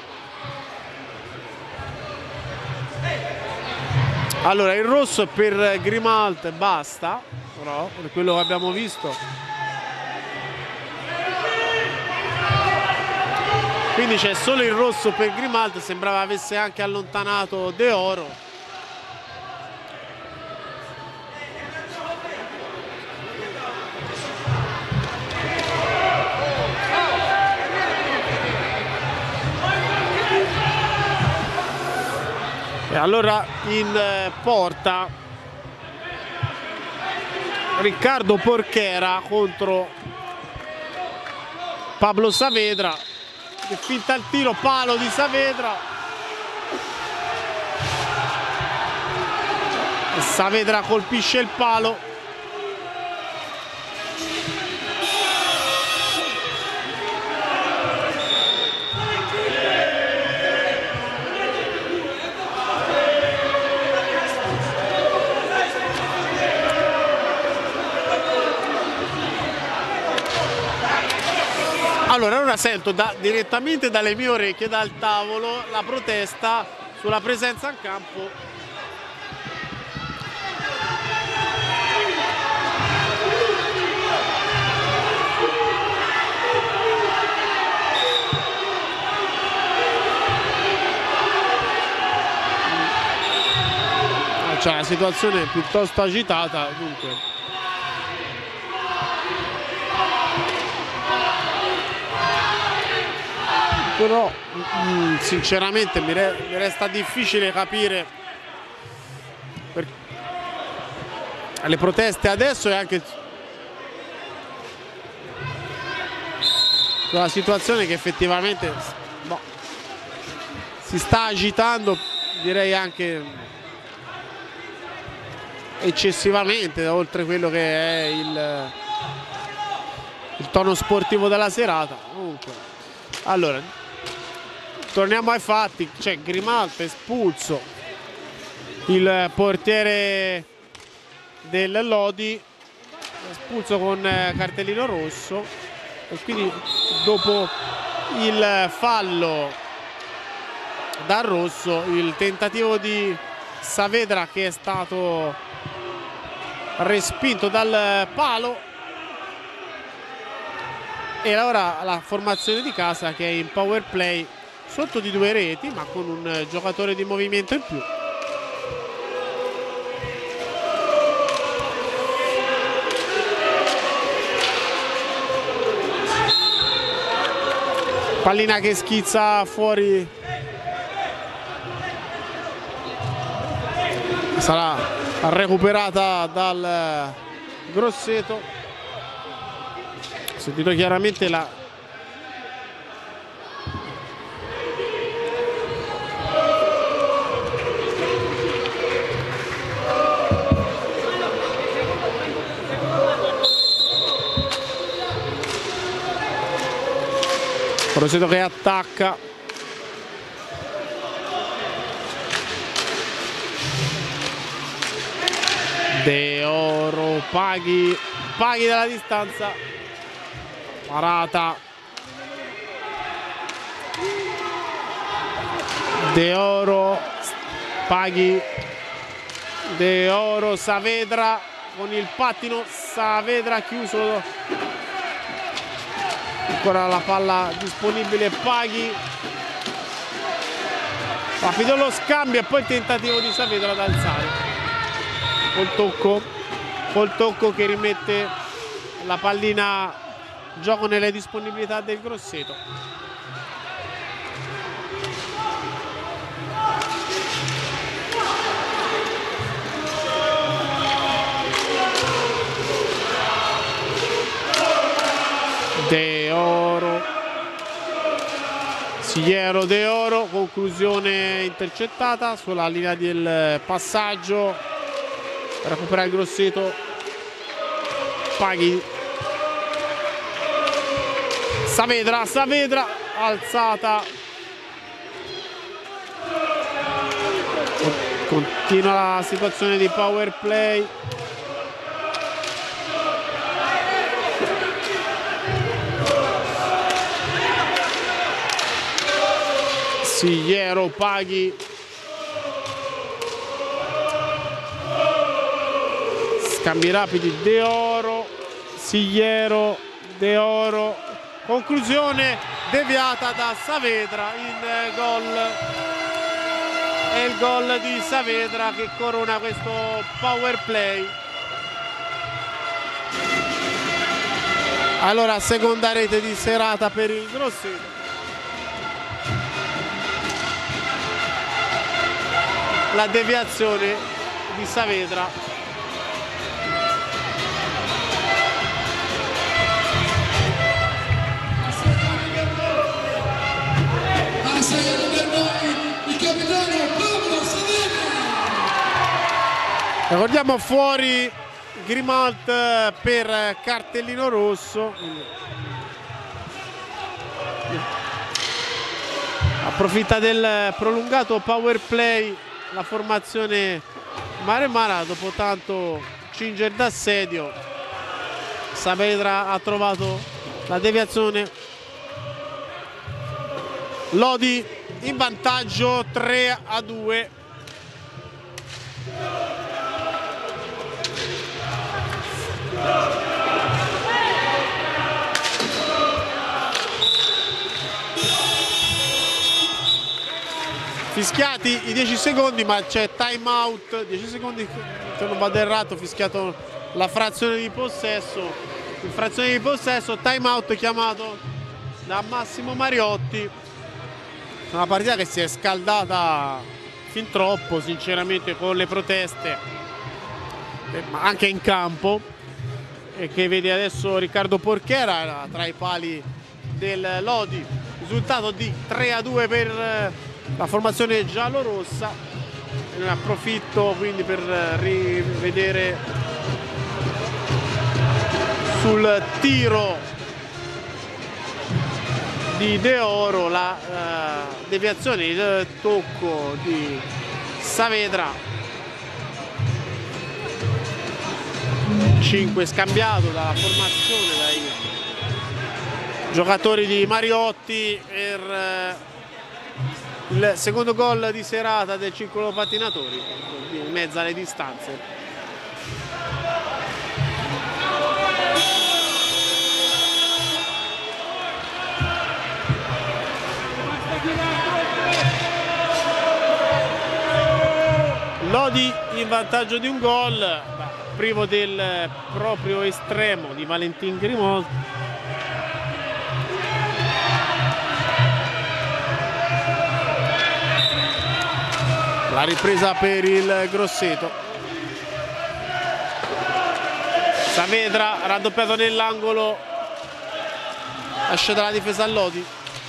Allora, il rosso è per Grimalt, basta, però, per quello che abbiamo visto. Quindi c'è solo il rosso per Grimalt, sembrava avesse anche allontanato De Oro. E allora in porta Riccardo Porchera contro Pablo Saavedra, che finta il tiro, palo di Saavedra. E Saavedra colpisce il palo. Allora, ora sento da, direttamente dalle mie orecchie, dal tavolo, la protesta sulla presenza in campo c'è una situazione piuttosto agitata, dunque però mh, sinceramente mi, re mi resta difficile capire per le proteste adesso e anche la situazione che effettivamente boh, si sta agitando, direi anche eccessivamente, oltre quello che è il, il tono sportivo della serata. Comunque, allora torniamo ai fatti. C'è Grimalt espulso, il portiere del Lodi espulso con cartellino rosso, e quindi dopo il fallo dal rosso il tentativo di Saavedra, che è stato respinto dal palo, e ora la formazione di casa che è in power play sotto di due reti ma con un giocatore di movimento in più. Pallina che schizza fuori, sarà recuperata dal Grosseto. Ho sentito chiaramente la Grosseto che attacca, De Oro, Paghi, Paghi dalla distanza, parata, De Oro, Paghi, De Oro, Saavedra con il pattino, Saavedra chiuso ancora la palla disponibile, Paghi, rapido lo scambio e poi il tentativo di Saavedra ad alzare col tocco, col tocco che rimette la pallina in gioco nelle disponibilità del Grosseto. De Oro, Sigliero, De Oro, conclusione intercettata sulla linea del passaggio per recuperare il Grosseto. Paghi, Saavedra, Saavedra alzata, continua la situazione di power play. Sigliero, Paghi, scambi rapidi, De Oro, Sigliero, De Oro, conclusione deviata da Saavedra in gol. È il gol di Saavedra che corona questo power play. Allora, seconda rete di serata per il Grosseto. La deviazione di Saavedra. Ha segnato per noi il capitano Pablo Saavedra. Ricordiamo fuori Grimalt per cartellino rosso. Approfitta del prolungato power play la formazione maremmana, dopo tanto cinger d'assedio. Saavedra ha trovato la deviazione. Lodi in vantaggio tre a due. Fischiati i dieci secondi, ma c'è time out, dieci secondi se non vado errato, fischiato la frazione di possesso, infrazione di possesso, time out chiamato da Massimo Mariotti. Una partita che si è scaldata fin troppo, sinceramente, con le proteste, ma anche in campo, e che vede adesso Riccardo Porchera tra i pali del Lodi. Risultato di tre a due per la formazione giallorossa. Ne approfitto quindi per rivedere sul tiro di De Oro la uh, deviazione, il tocco di Saavedra. cinque scambiato dalla formazione dai giocatori di Mariotti per uh, il secondo gol di serata del Circolo Pattinatori, in mezzo alle distanze. Lodi in vantaggio di un gol, privo del proprio estremo di Valentin Grimalt. La ripresa per il Grosseto. Saavedra raddoppiato nell'angolo, esce dalla difesa a Lodi.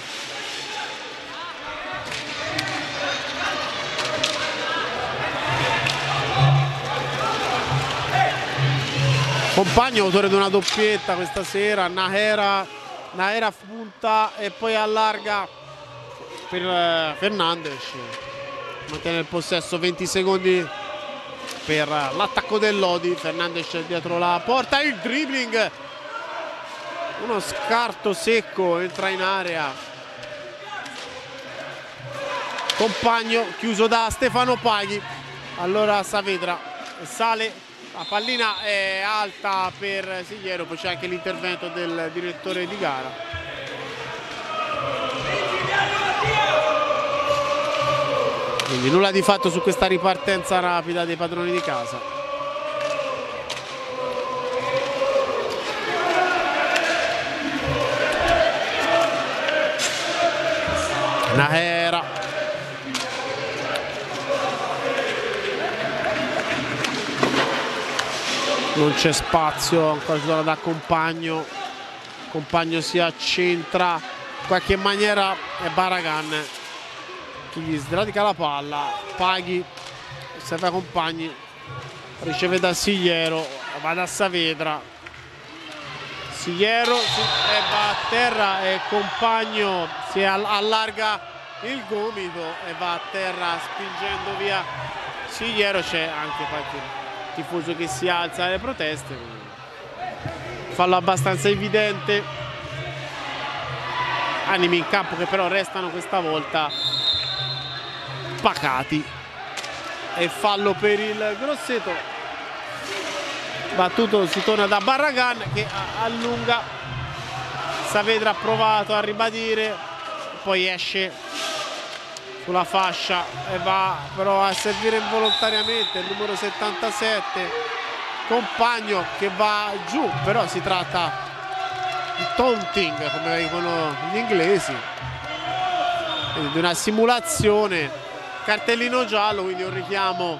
Compagno, autore di una doppietta questa sera, Nahera, Nahera punta e poi allarga per uh, Fernandes. Mantiene il possesso, venti secondi per l'attacco del Lodi. Fernandes dietro la porta, il dribbling, uno scarto secco, entra in area. Compagno chiuso da Stefano Paghi. Allora Saavedra sale, la pallina è alta per Sigliero, poi c'è anche l'intervento del direttore di gara. Quindi nulla di fatto su questa ripartenza rapida dei padroni di casa. Nahera. Non c'è spazio ancora da Compagno. Compagno si accentra in qualche maniera, è Barragan che gli sradica la palla. Paghi, serve a Compagni, riceve da Sigliero, va da Saavedra. Sigliero si, e va a terra e Compagno si allarga il gomito e va a terra spingendo via Sigliero. C'è anche qualche tifoso che si alza alle proteste, fallo abbastanza evidente. Animi in campo che però restano questa volta pacati. E fallo per il Grosseto. Battuto, si torna da Barragan che allunga. Saavedra ha provato a ribadire, poi esce sulla fascia e va però a servire involontariamente il numero settantasette Compagno, che va giù, però si tratta di taunting, come dicono gli inglesi, quindi di una simulazione. Cartellino giallo, quindi un richiamo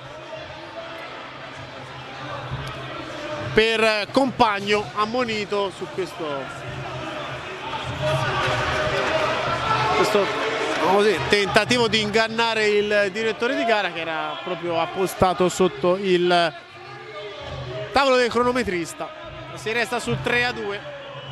per Compagno, ammonito su questo questo così, tentativo di ingannare il direttore di gara, che era proprio appostato sotto il tavolo del cronometrista. Si resta sul tre a due.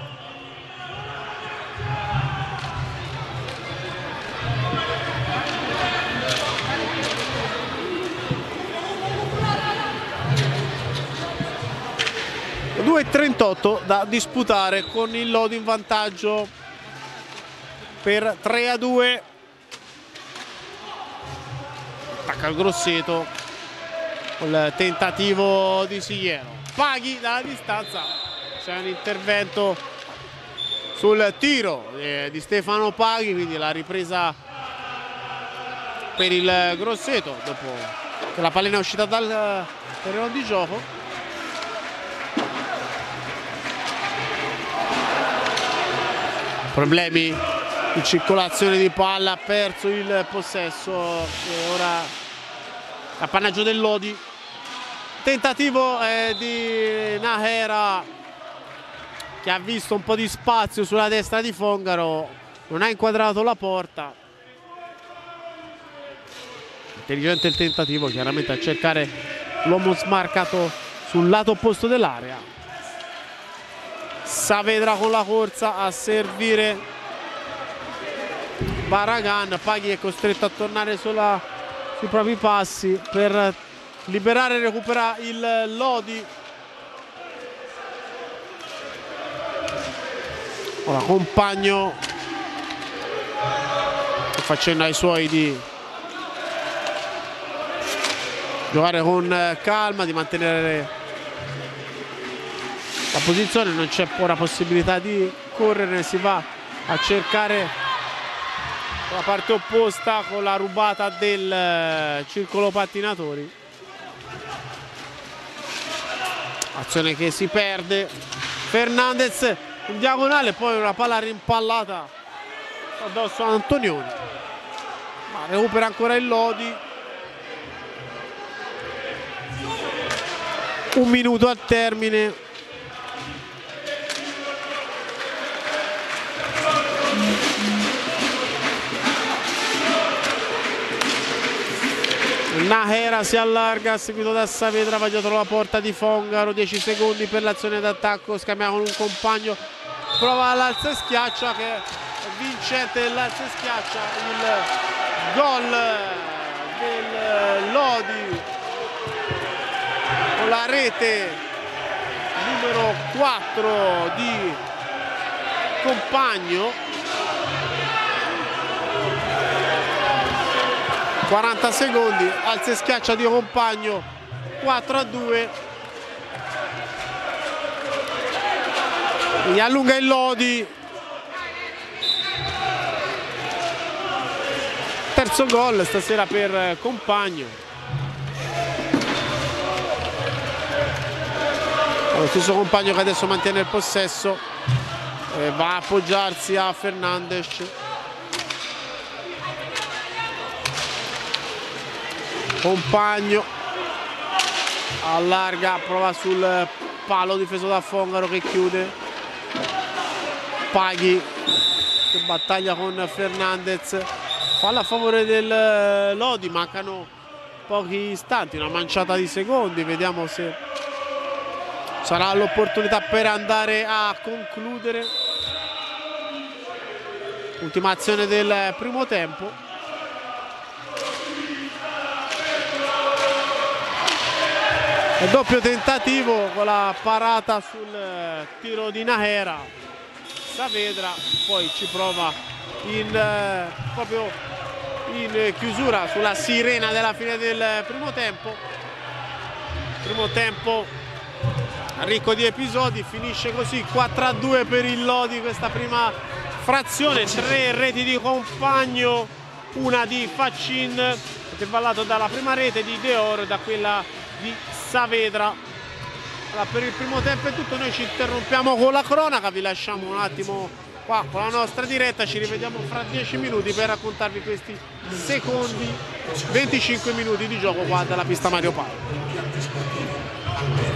due e trentotto da disputare, con il Lodi in vantaggio per tre a due. Attacca il Grosseto col tentativo di Sigliero. Paghi dalla distanza, c'è un intervento sul tiro eh, di Stefano Paghi, quindi la ripresa per il Grosseto dopo che la pallina è uscita dal terreno di gioco. Problemi di circolazione di palla, ha perso il possesso e ora appannaggio del Lodi. Tentativo eh, di Nahera, che ha visto un po' di spazio sulla destra di Fongaro, non ha inquadrato la porta. Intelligente il tentativo, chiaramente a cercare l'uomo smarcato sul lato opposto dell'area. Saavedra con la corsa a servire Barragan. Paghi è costretto a tornare sulla, sui propri passi per liberare e recuperare il Lodi. Ora Compagno facendo ai suoi di giocare con calma, di mantenere la posizione. Non c'è ora possibilità di correre, si va a cercare la parte opposta con la rubata del circolo pattinatori. Azione che si perde. Fernandez in diagonale, poi una palla rimpallata addosso a Antonioni, ma recupera ancora il Lodi. Un minuto al termine. Nahera si allarga, seguito da Saavedra, va dietro la porta di Fongaro. dieci secondi per l'azione d'attacco, scambia con un compagno, prova l'alza e schiaccia, che è vincente l'alza e schiaccia. Il gol del Lodi con la rete numero quattro di Compagno. quaranta secondi, alza e schiaccia di Compagno, quattro a due. E allunga il Lodi. terzo gol stasera per Compagno. Lo stesso Compagno che adesso mantiene il possesso, eh, va a appoggiarsi a Fernandes. Compagno allarga, prova sul palo difeso da Fongaro che chiude. Paghi che battaglia con Fernandez, falla a favore del Lodi, mancano pochi istanti, una manciata di secondi, vediamo se sarà l'opportunità per andare a concludere. Ultima azione del primo tempo. E doppio tentativo con la parata sul tiro di Nahera. Saavedra poi ci prova in, eh, proprio in chiusura sulla sirena della fine del primo tempo. Primo tempo ricco di episodi, finisce così quattro a due per il Lodi questa prima frazione. Tre reti di Compagno, una di Faccin, intervallato dalla prima rete di Deor, da quella di Saavedra. Allora, per il primo tempo è tutto, noi ci interrompiamo con la cronaca, vi lasciamo un attimo qua con la nostra diretta, ci rivediamo fra dieci minuti per raccontarvi questi secondi venticinque minuti di gioco qua dalla pista Mario Parri.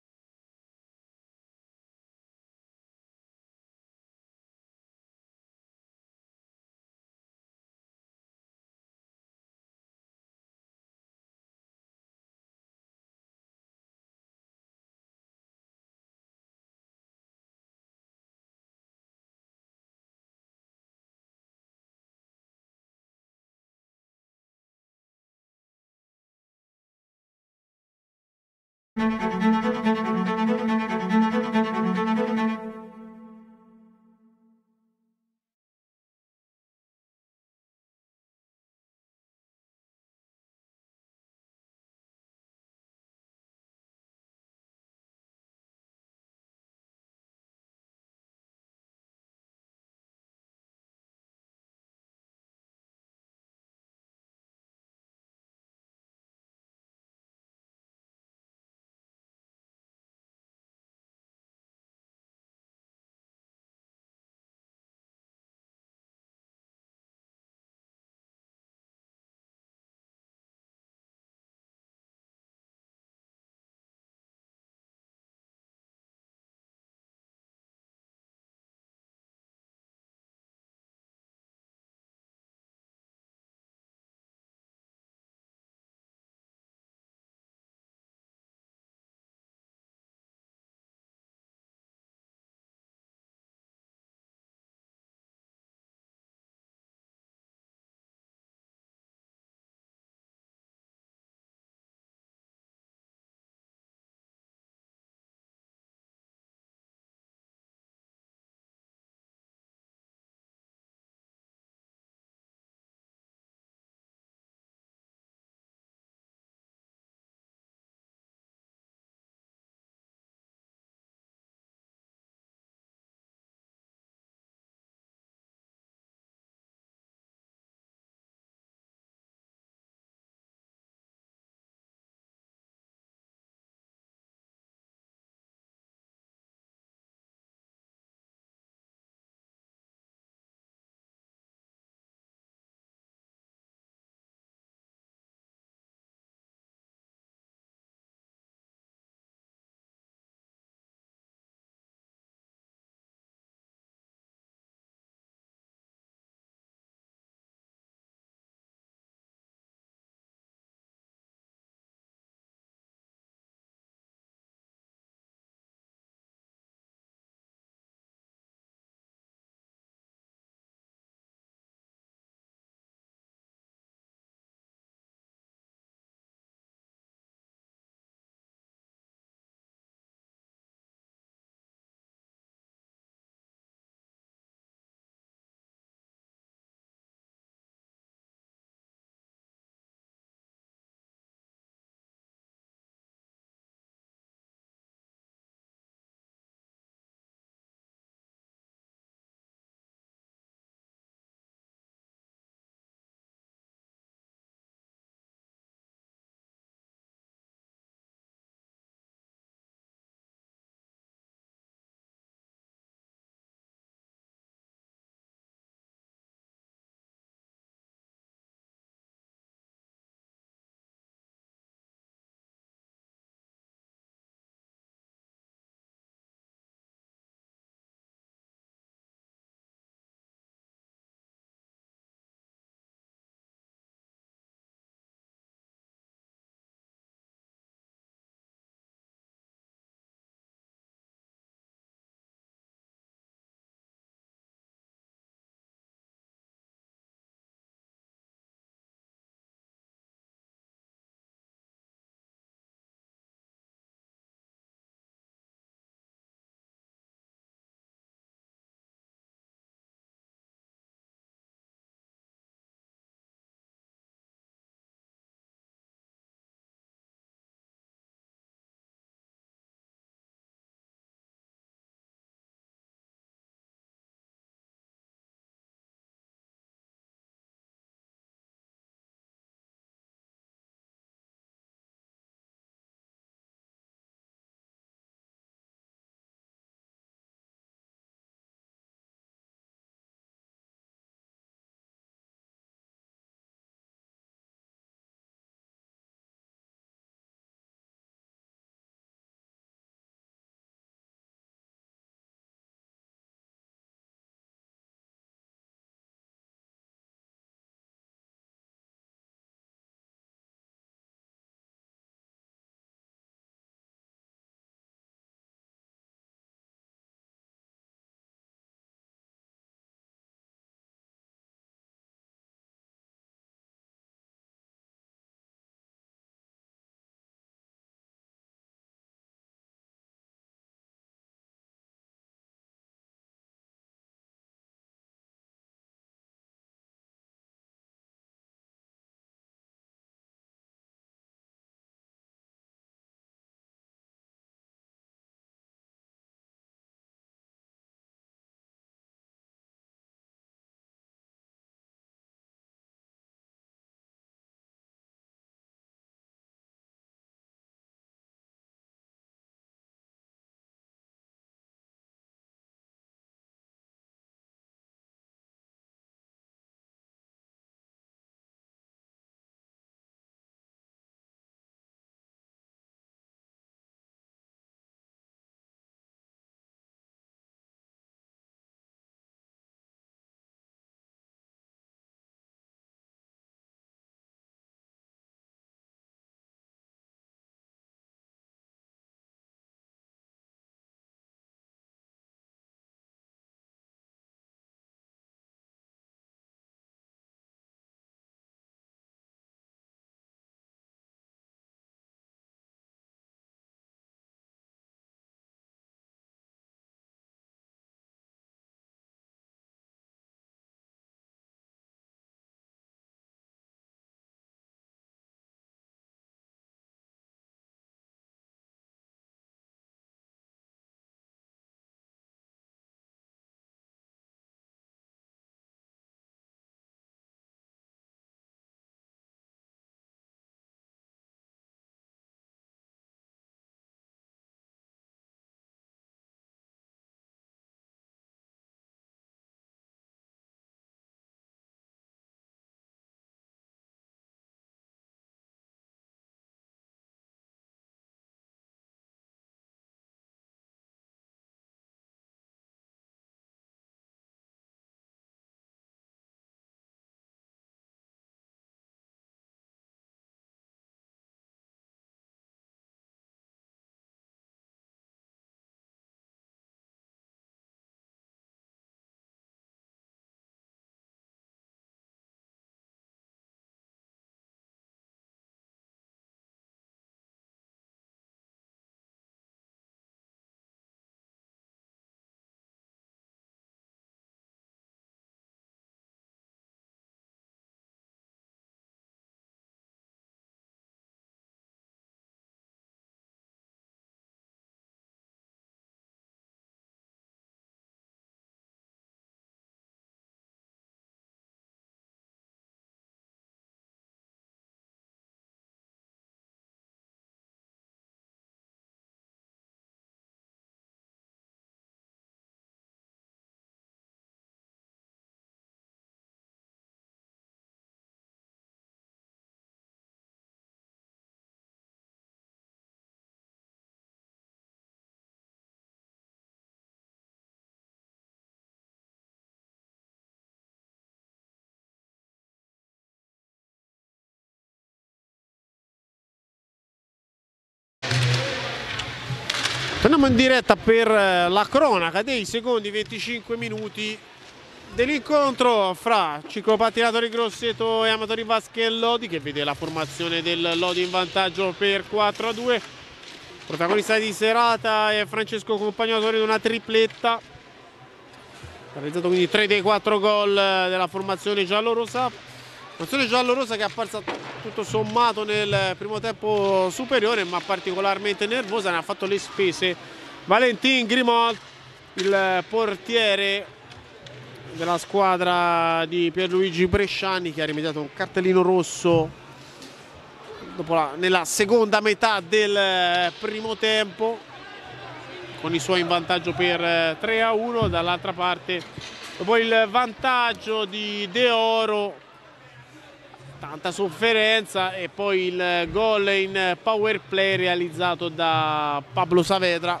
Andiamo in diretta per la cronaca dei secondi venticinque minuti dell'incontro fra ciclopattinatori Grosseto e Amatori Vasche Lodi, che vede la formazione del Lodi in vantaggio per quattro a due. Protagonista di serata è Francesco Compagnatore di una tripletta, ha realizzato quindi tre dei quattro gol della formazione giallorosa. Formazione giallorosa che è apparsa tutto sommato nel primo tempo superiore, ma particolarmente nervosa, ne ha fatto le spese Valentin Grimaud, il portiere della squadra di Pierluigi Bresciani, che ha rimediato un cartellino rosso dopo la, nella seconda metà del primo tempo, con i suoi in vantaggio per tre a uno. Dall'altra parte, dopo il vantaggio di De Oro, tanta sofferenza, e poi il gol in power play realizzato da Pablo Saavedra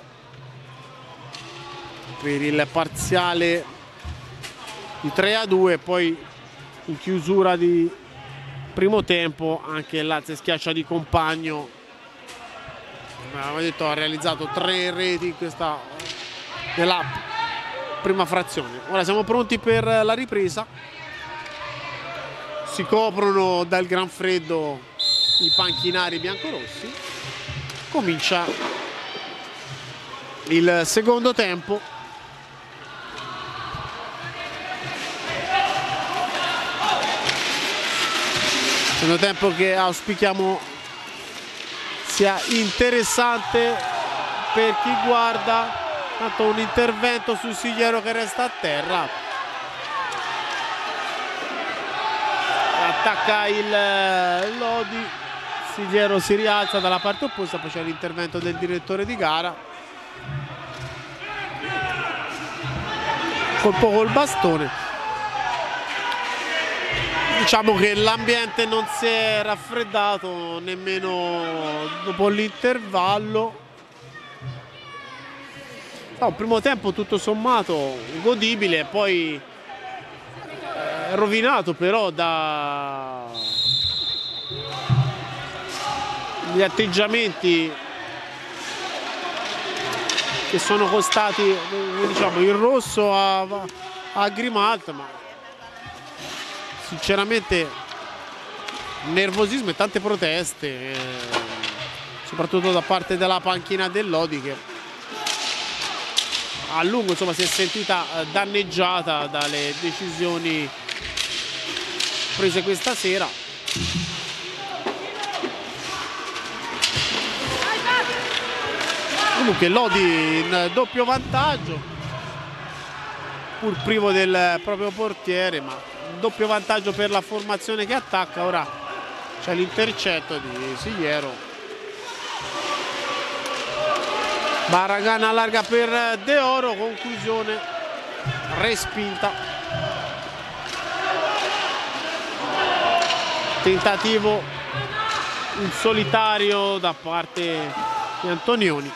per il parziale di tre a due. Poi in chiusura di primo tempo anche Lazio Schiaccia di Compagno, come avevo detto, ha realizzato tre reti in questa nella prima frazione. Ora siamo pronti per la ripresa. Si coprono dal gran freddo i panchinari biancorossi. Comincia il secondo tempo. Secondo tempo che auspichiamo sia interessante per chi guarda. Tanto un intervento su Sigliero che resta a terra. Attacca il Lodi, Sigliero si rialza dalla parte opposta, poi c'è l'intervento del direttore di gara. Colpo col bastone. Diciamo che l'ambiente non si è raffreddato nemmeno dopo l'intervallo. No, primo tempo tutto sommato godibile, poi rovinato però da gli atteggiamenti che sono costati, diciamo, il rosso a, a Grimaud, ma sinceramente nervosismo e tante proteste, eh, soprattutto da parte della panchina del Lodi, che a lungo, insomma, si è sentita danneggiata dalle decisioni prese questa sera. Comunque Lodi in doppio vantaggio, pur privo del proprio portiere, ma doppio vantaggio per la formazione che attacca. Ora c'è l'intercetto di Sigliero. Barragan allarga per De Oro, conclusione respinta. Tentativo in solitario da parte di Antonioni.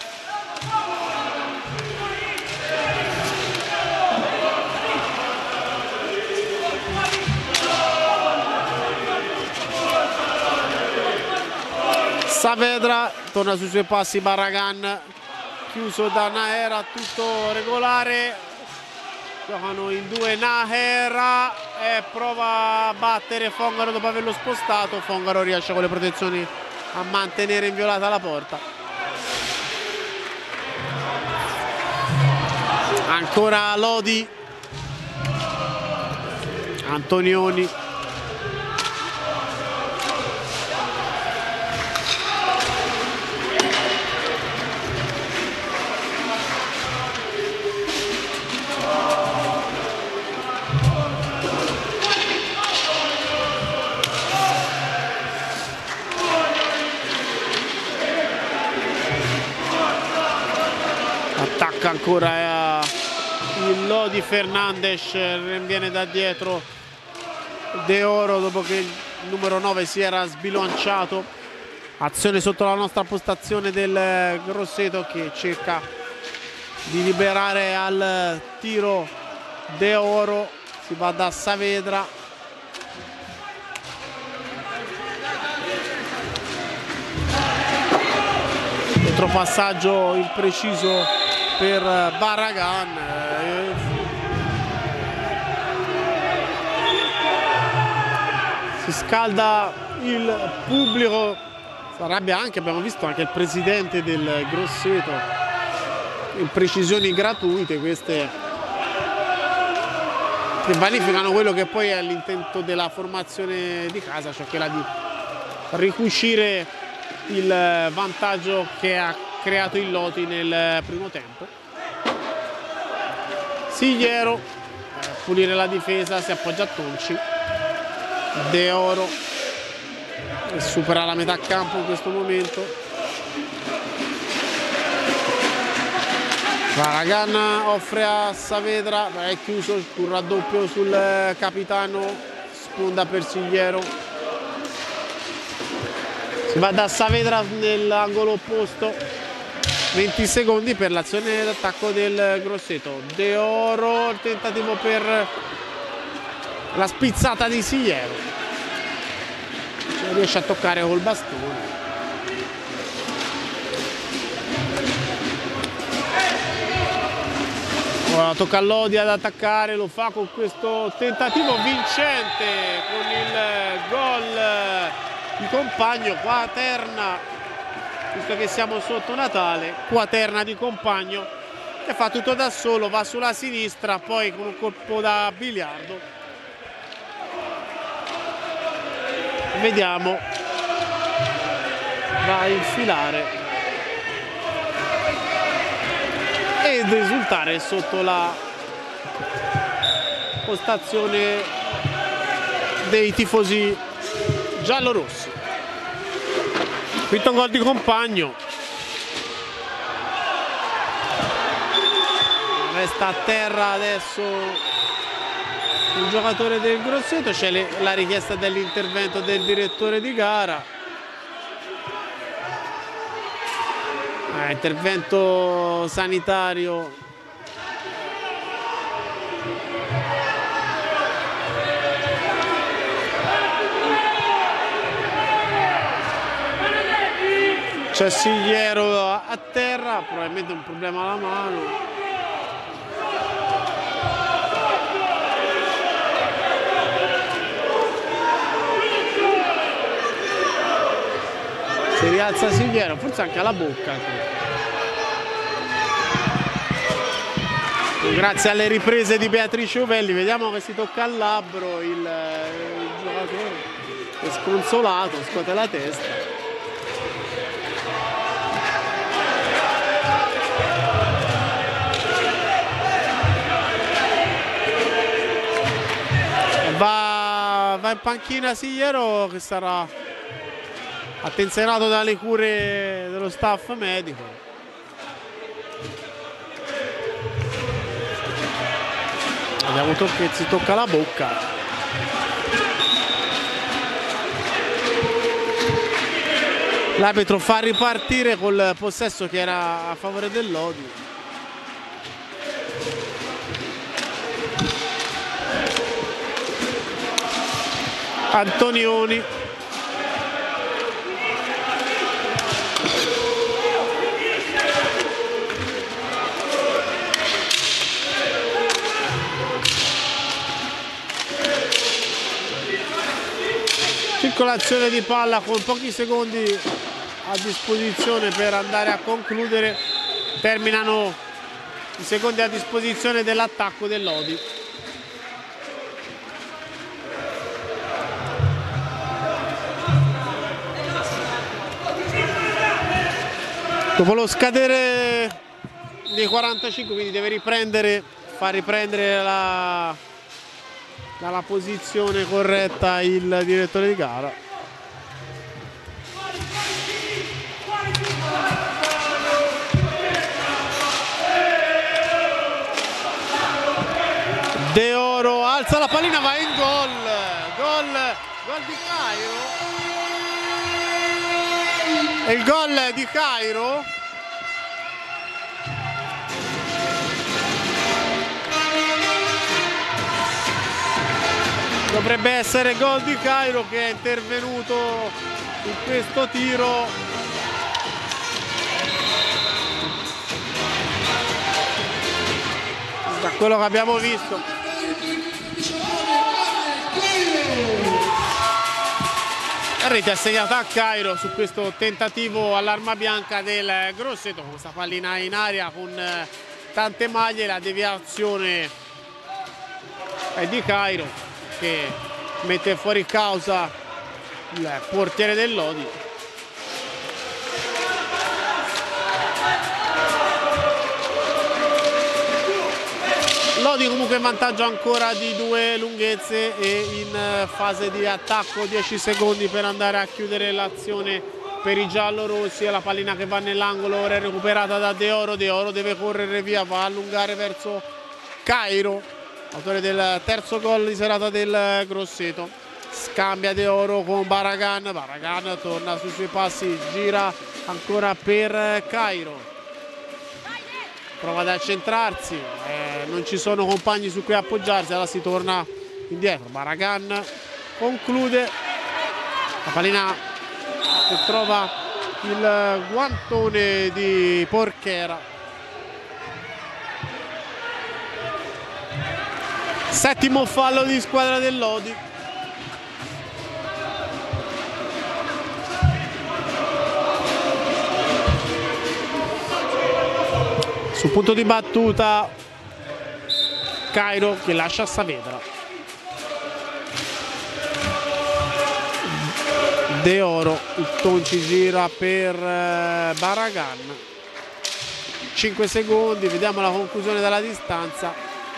Saavedra torna sui suoi passi. Barragan chiuso da Nahera, tutto regolare. Giocano in due Nahera e prova a battere Fongaro dopo averlo spostato. Fongaro riesce con le protezioni a mantenere inviolata la porta. Ancora Lodi. Antonioni. Attacca ancora il Lodi. Fernandes rinviene da dietro De Oro dopo che il numero nove si era sbilanciato. Azione sotto la nostra postazione del Grosseto, che cerca di liberare al tiro De Oro. Si va da Saavedra. altro passaggio impreciso per Barragan. Si scalda il pubblico, si arrabbia anche, abbiamo visto anche il presidente del Grosseto. Imprecisioni gratuite queste, che vanificano quello che poi è l'intento della formazione di casa, cioè quella di ricucire il vantaggio che ha creato il Lodi nel primo tempo. Sigliero, eh, pulire la difesa, si appoggia a Tonci. De Oro supera la metà campo in questo momento. Barragan offre a Saavedra, è chiuso il raddoppio sul capitano, sponda per Sigliero. Si va da Saavedra nell'angolo opposto. venti secondi per l'azione d'attacco del Grosseto. De Oro, il tentativo per la spizzata di Sigliero, non riesce a toccare col bastone. Ora tocca a Lodi ad attaccare, lo fa con questo tentativo vincente, con il gol di Compagno. Quaterna, visto che siamo sotto Natale, Quaterna di Compagno che fa tutto da solo, va sulla sinistra, poi con un colpo da biliardo vediamo va a infilare ed risultare sotto la postazione dei tifosi giallorossi. Quinto gol di Compagno, resta a terra adesso il giocatore del Grosseto, c'è la richiesta dell'intervento del direttore di gara. Eh, intervento sanitario. C'è Sigliero a terra, probabilmente un problema alla mano. Si rialza Sigliero, forse anche alla bocca. Grazie alle riprese di Beatrice Ovelli, vediamo che si tocca al labbro il, il giocatore, è sconsolato, scuote la testa. Va, va in panchina Sigliero, che sarà attenzionato dalle cure dello staff medico. Vediamo che si tocca la bocca. L'arbitro fa ripartire col possesso che era a favore del Lodi. Antonioni. Circolazione di palla con pochi secondi a disposizione per andare a concludere. Terminano i secondi a disposizione dell'attacco del Lodi. Dopo lo scadere dei quarantacinque, quindi deve riprendere, far riprendere la, dalla posizione corretta il direttore di gara. De Oro alza la pallina, va in gol, gol, gol di Cairo. E il gol di Cairo dovrebbe essere gol di Cairo, che è intervenuto in questo tiro da quello che abbiamo visto. La rete assegnata a Cairo su questo tentativo all'arma bianca del Grosseto, con questa pallina in aria con tante maglie. La deviazione è di Cairo che mette fuori causa il portiere del Lodi. Lodi comunque in vantaggio ancora di due lunghezze e in fase di attacco, dieci secondi per andare a chiudere l'azione per i giallorossi. La pallina che va nell'angolo, ora è recuperata da De Oro. De Oro deve correre via, va a allungare verso Cairo, autore del terzo gol di serata del Grosseto. Scambia De Oro con Baragan, Baragan torna sui suoi passi, gira ancora per Cairo. Prova ad accentrarsi, eh, non ci sono compagni su cui appoggiarsi, allora si torna indietro. Baragan conclude, la pallina che trova il guantone di Porchera. Settimo fallo di squadra del Lodi. Sul punto di battuta Cairo che lascia Saavedra. De Oro, il Tonci gira per Baragan. cinque secondi, vediamo la conclusione dalla distanza.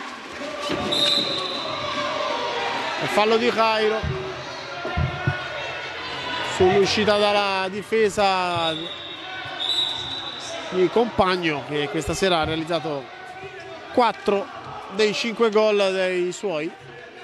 Il fallo di Cairo sull'uscita dalla difesa di Compagno, che questa sera ha realizzato quattro dei cinque gol dei suoi.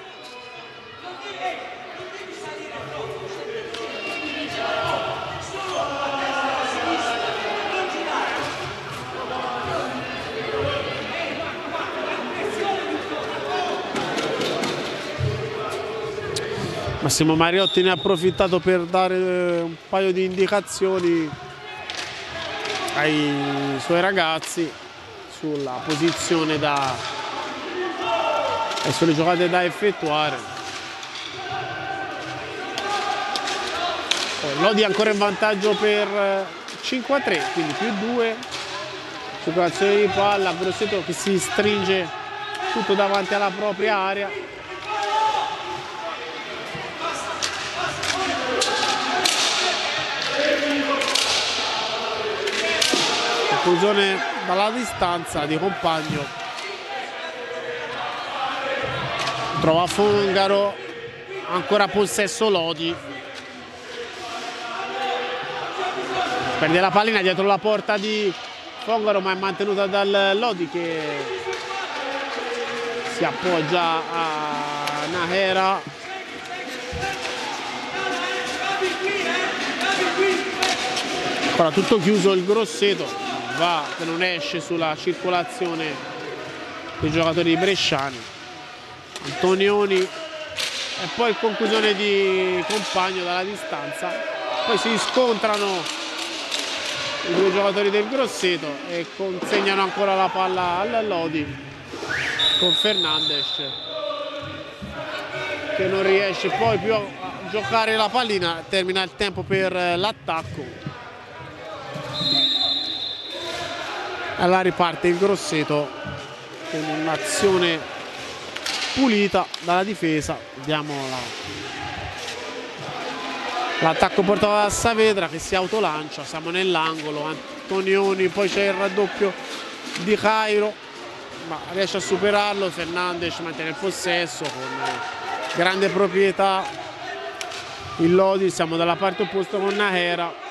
Massimo Mariotti ne ha approfittato per dare un paio di indicazioni ai suoi ragazzi sulla posizione da e sulle giocate da effettuare. Lodi ancora in vantaggio per cinque a tre, quindi più due. Circolazione di palla, Grosseto che si stringe tutto davanti alla propria area. Conclusione dalla distanza di Compagno, trova Fongaro, ancora possesso Lodi, perde la pallina dietro la porta di Fongaro ma è mantenuta dal Lodi che si appoggia a Nahera. Ancora tutto chiuso il Grosseto, va che non esce sulla circolazione dei giocatori bresciani. Antonioni e poi conclusione di Compagno dalla distanza. Poi si scontrano i due giocatori del Grosseto e consegnano ancora la palla al Lodi con Fernandes che non riesce poi più a giocare la pallina. Termina il tempo per l'attacco. Allora riparte il Grosseto con un'azione pulita dalla difesa. Vediamo l'attacco portato da Saavedra che si autolancia. Siamo nell'angolo, Antonioni, poi c'è il raddoppio di Cairo ma riesce a superarlo. Fernandes mantiene il possesso con grande proprietà il Lodi. Siamo dalla parte opposta con Nahera.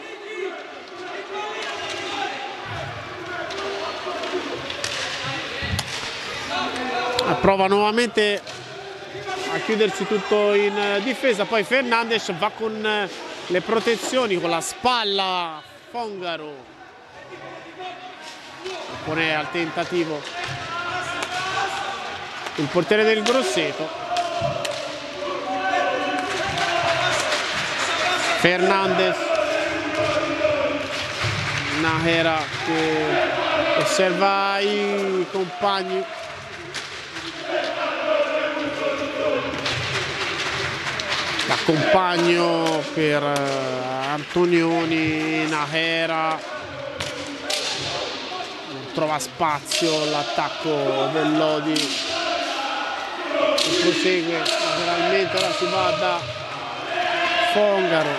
Prova nuovamente a chiudersi tutto in difesa, poi Fernandes va con le protezioni, con la spalla Fongaro pone al tentativo il portiere del Grosseto. Fernandes, Nahera che osserva i compagni. l'accompagno per Antonioni, Nahera, non trova spazio l'attacco del Lodi, che prosegue lateralmente, ora si va da Fongaro,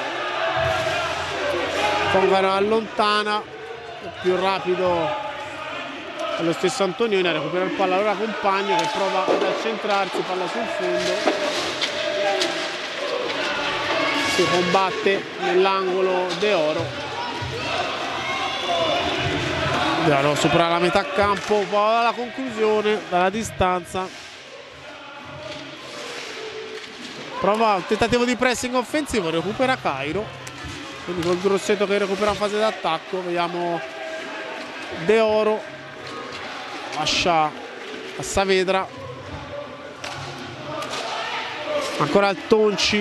Fongaro allontana, più rapido lo stesso Antonioni a recuperare il palla, allora Compagno che prova ad accentrarsi, palla sul fondo, si combatte nell'angolo De Oro, De Oro supera la metà campo, va alla conclusione dalla distanza, prova un tentativo di pressing offensivo, recupera Cairo, quindi col Grosseto che recupera in fase d'attacco, vediamo De Oro, lascia a Saavedra, ancora il Tonci,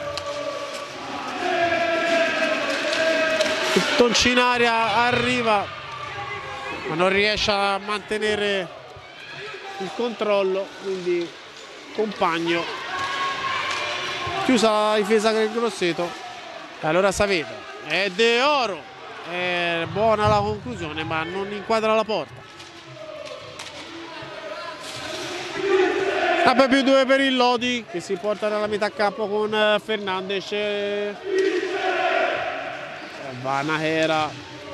il Tonci in aria arriva ma non riesce a mantenere il controllo, quindi Compagno, chiusa la difesa del Grosseto, e allora Saavedra e De Oro, è buona la conclusione ma non inquadra la porta. Tappa più due per il Lodi che si porta nella metà campo con Fernandes, va Nahera,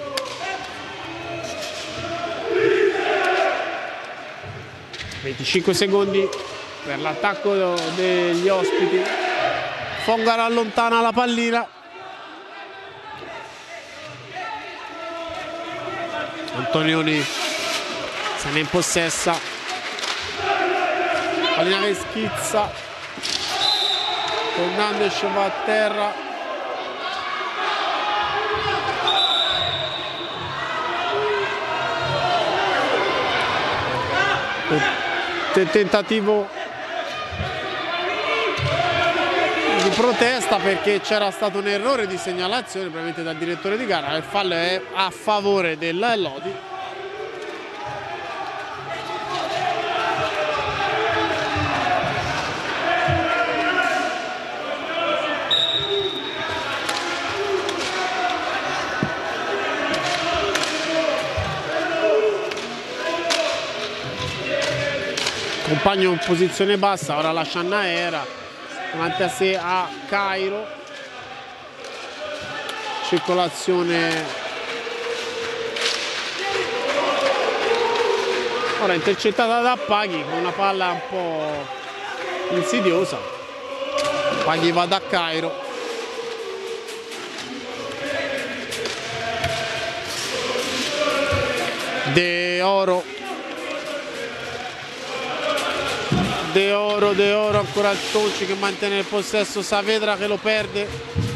venticinque secondi per l'attacco degli ospiti, Fongaro allontana la pallina, Antonioni se ne impossessa, pallina che schizza, Fernandes va a terra, tentativo di protesta perché c'era stato un errore di segnalazione probabilmente dal direttore di gara, il fallo è a favore del Lodi. Compagno in posizione bassa, ora lascia Nahera, davanti a sé a Cairo, circolazione, ora intercettata da Paghi con una palla un po' insidiosa, Paghi va da Cairo, De Oro, De Oro, De Oro, ancora il Tonci che mantiene il possesso, Saavedra che lo perde.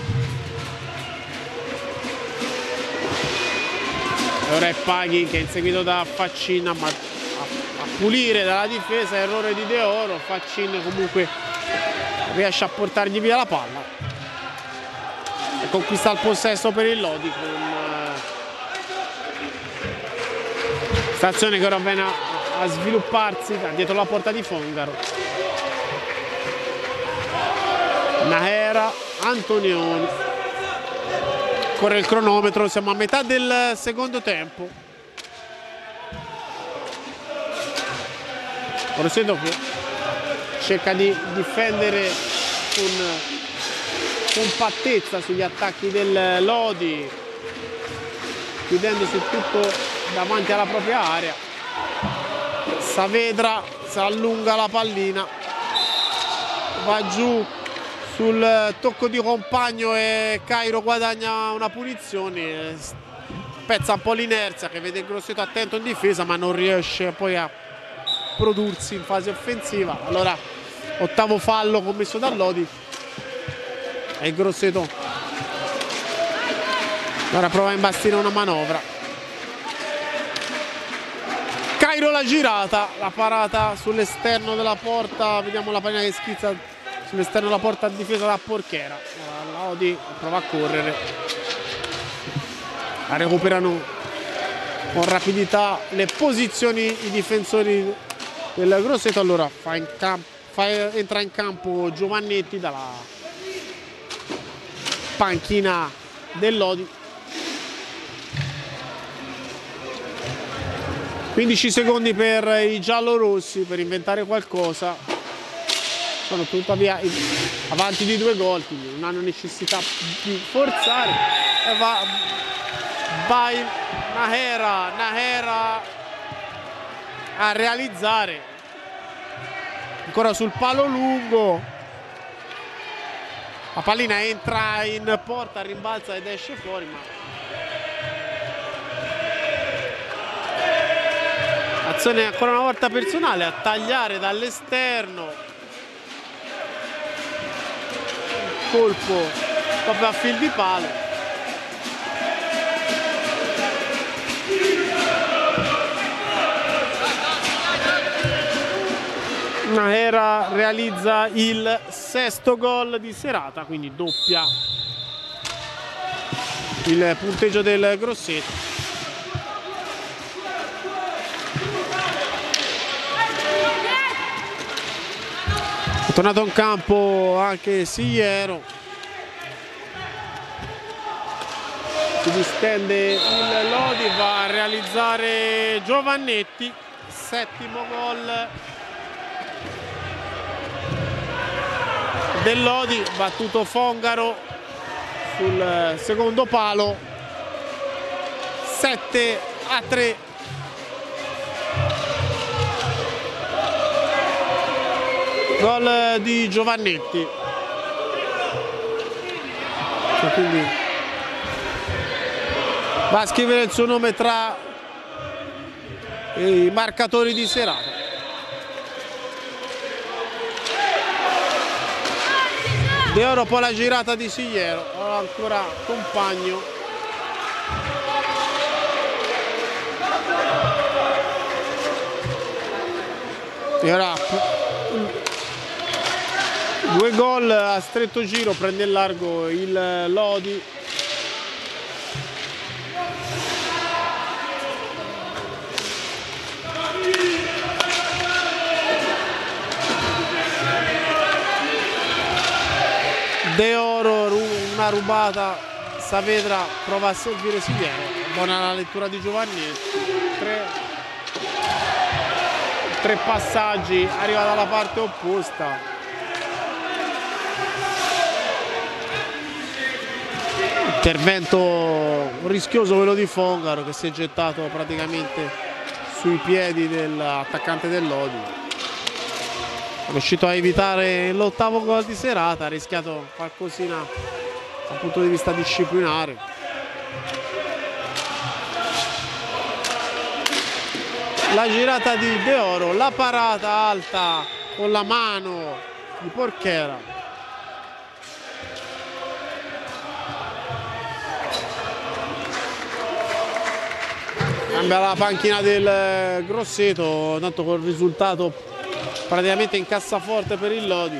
E ora è Paghi che è inseguito da Faccin, ma a, a pulire dalla difesa, errore di De Oro, Faccin comunque riesce a portargli via la palla. E conquista il possesso per il Lodi con uh, stazione che ora viene a a svilupparsi dietro la porta di Fongaro. Nahera, Antonioni, corre il cronometro, siamo a metà del secondo tempo. Grosseto che cerca di difendere con compattezza sugli attacchi del Lodi, chiudendosi tutto davanti alla propria area. Saavedra si allunga la pallina, va giù sul tocco di Compagno e Cairo guadagna una punizione, spezza un po' l'inerzia che vede il Grosseto attento in difesa ma non riesce poi a prodursi in fase offensiva. Allora ottavo fallo commesso da Lodi e il Grosseto ora prova a imbastire una manovra. Cairo la girata, la parata sull'esterno della porta, vediamo la pallina che schizza sull'esterno della porta a difesa da Porchera. Lodi prova a correre, la recuperano con rapidità le posizioni i difensori del Grosseto. Allora fa in campo, fa, entra in campo Giovannetti dalla panchina del Lodi. quindici secondi per i giallorossi per inventare qualcosa. Sono tuttavia avanti di due gol, quindi non hanno necessità di forzare. E va, va il Nahera, Nahera a realizzare. Ancora sul palo lungo. La pallina entra in porta, rimbalza ed esce fuori, ma azione ancora una volta personale a tagliare dall'esterno, colpo proprio a fil di palo. Nahera realizza il sesto gol di serata, quindi doppia il punteggio del Grosseto. È tornato in campo anche Sigliero, si distende il Lodi, va a realizzare Giovannetti, settimo gol del Lodi, battuto Fongaro sul secondo palo, sette a tre. Gol di Giovannetti, quindi va a scrivere il suo nome tra i marcatori di serata. De Oro, poi la girata di Sigliero, ancora Compagno. E ora due gol a stretto giro, prende il largo il Lodi. De Oro, una rubata, Saavedra prova a servire Sigliero, buona la lettura di Giovannetti, tre, tre passaggi, arriva dalla parte opposta. Intervento rischioso quello di Fongaro, che si è gettato praticamente sui piedi dell'attaccante del Lodi. È riuscito a evitare l'ottavo gol di serata, ha rischiato qualcosina dal punto di vista disciplinare. La girata di De Oro, la parata alta con la mano di Porchera. Cambia la panchina del Grosseto, tanto col risultato praticamente in cassaforte per il Lodi.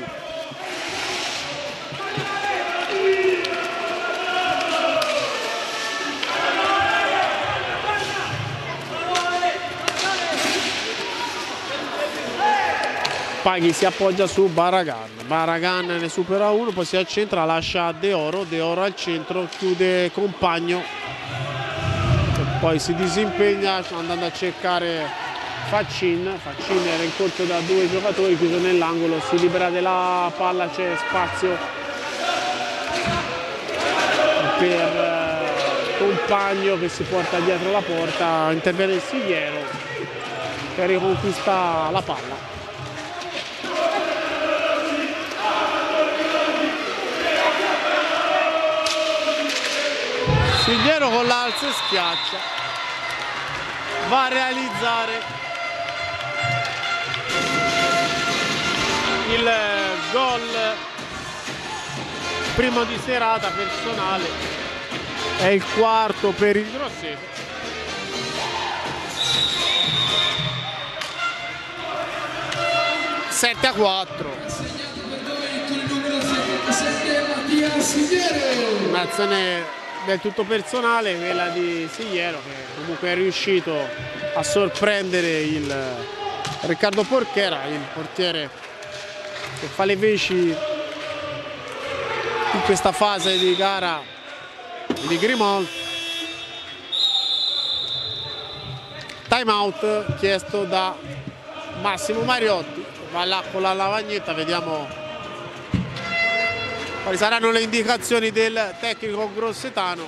Paghi si appoggia su Baragan, Baragan ne supera uno, poi si accentra, lascia De Oro, De Oro al centro, chiude Compagno. Poi si disimpegna andando a cercare Faccin. Faccin era in corso da due giocatori, chiuso nell'angolo, si libera della palla, c'è spazio per Compagno che si porta dietro la porta, interviene il Sigliero che riconquista la palla. Sigliero con l'alza e schiaccia, va a realizzare il gol primo di serata personale, è il quarto per il Grosseto. sette a quattro. Un'azione del tutto personale, quella di Sigliero, che comunque è riuscito a sorprendere il Riccardo Porchera, il portiere che fa le veci in questa fase di gara di Grimont. Time out chiesto da Massimo Mariotti, va là con la lavagnetta, vediamo quali saranno le indicazioni del tecnico grossetano.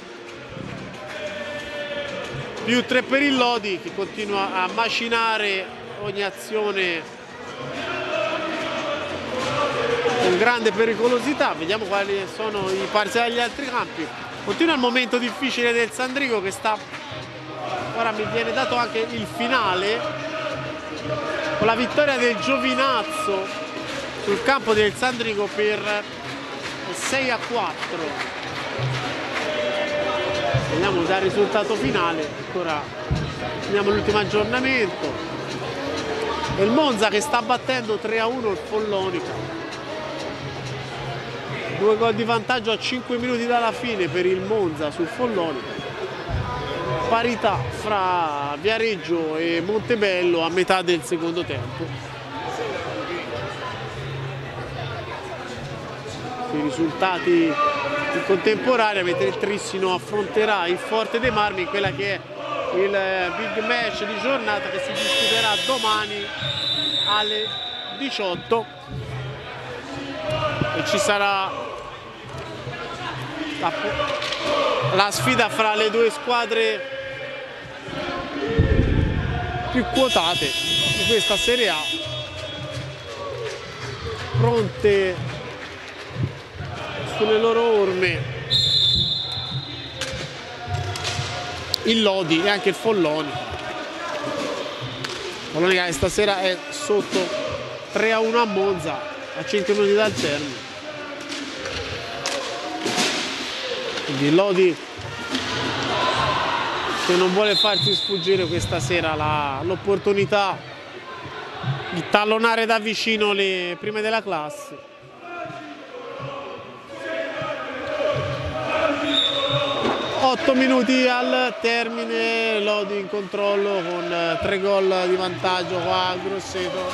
Più tre per il Lodi, che continua a macinare ogni azione con grande pericolosità. Vediamo quali sono i parziali degli altri campi. Continua il momento difficile del Sandrigo, che sta, ora mi viene dato anche il finale, con la vittoria del Giovinazzo sul campo del Sandrigo per sei a quattro. Vediamo dal risultato finale, ancora vediamo l'ultimo aggiornamento. E il Monza che sta battendo tre a uno il Follonica. Due gol di vantaggio a cinque minuti dalla fine per il Monza sul Follonica. Parità fra Viareggio e Montebello a metà del secondo tempo. I risultati in contemporanea, mentre il Trissino affronterà il Forte dei Marmi in quella che è il big match di giornata, che si disputerà domani alle diciotto, e ci sarà la, la sfida fra le due squadre più quotate di questa Serie A, pronte sulle loro orme il Lodi e anche il Follonica. Follonica che stasera è sotto tre a uno a Monza a cinque minuti dal termine. Quindi il Lodi che non vuole farsi sfuggire questa sera l'opportunità di tallonare da vicino le prime della classe. otto minuti al termine, Lodi in controllo con tre gol di vantaggio qua a Grosseto.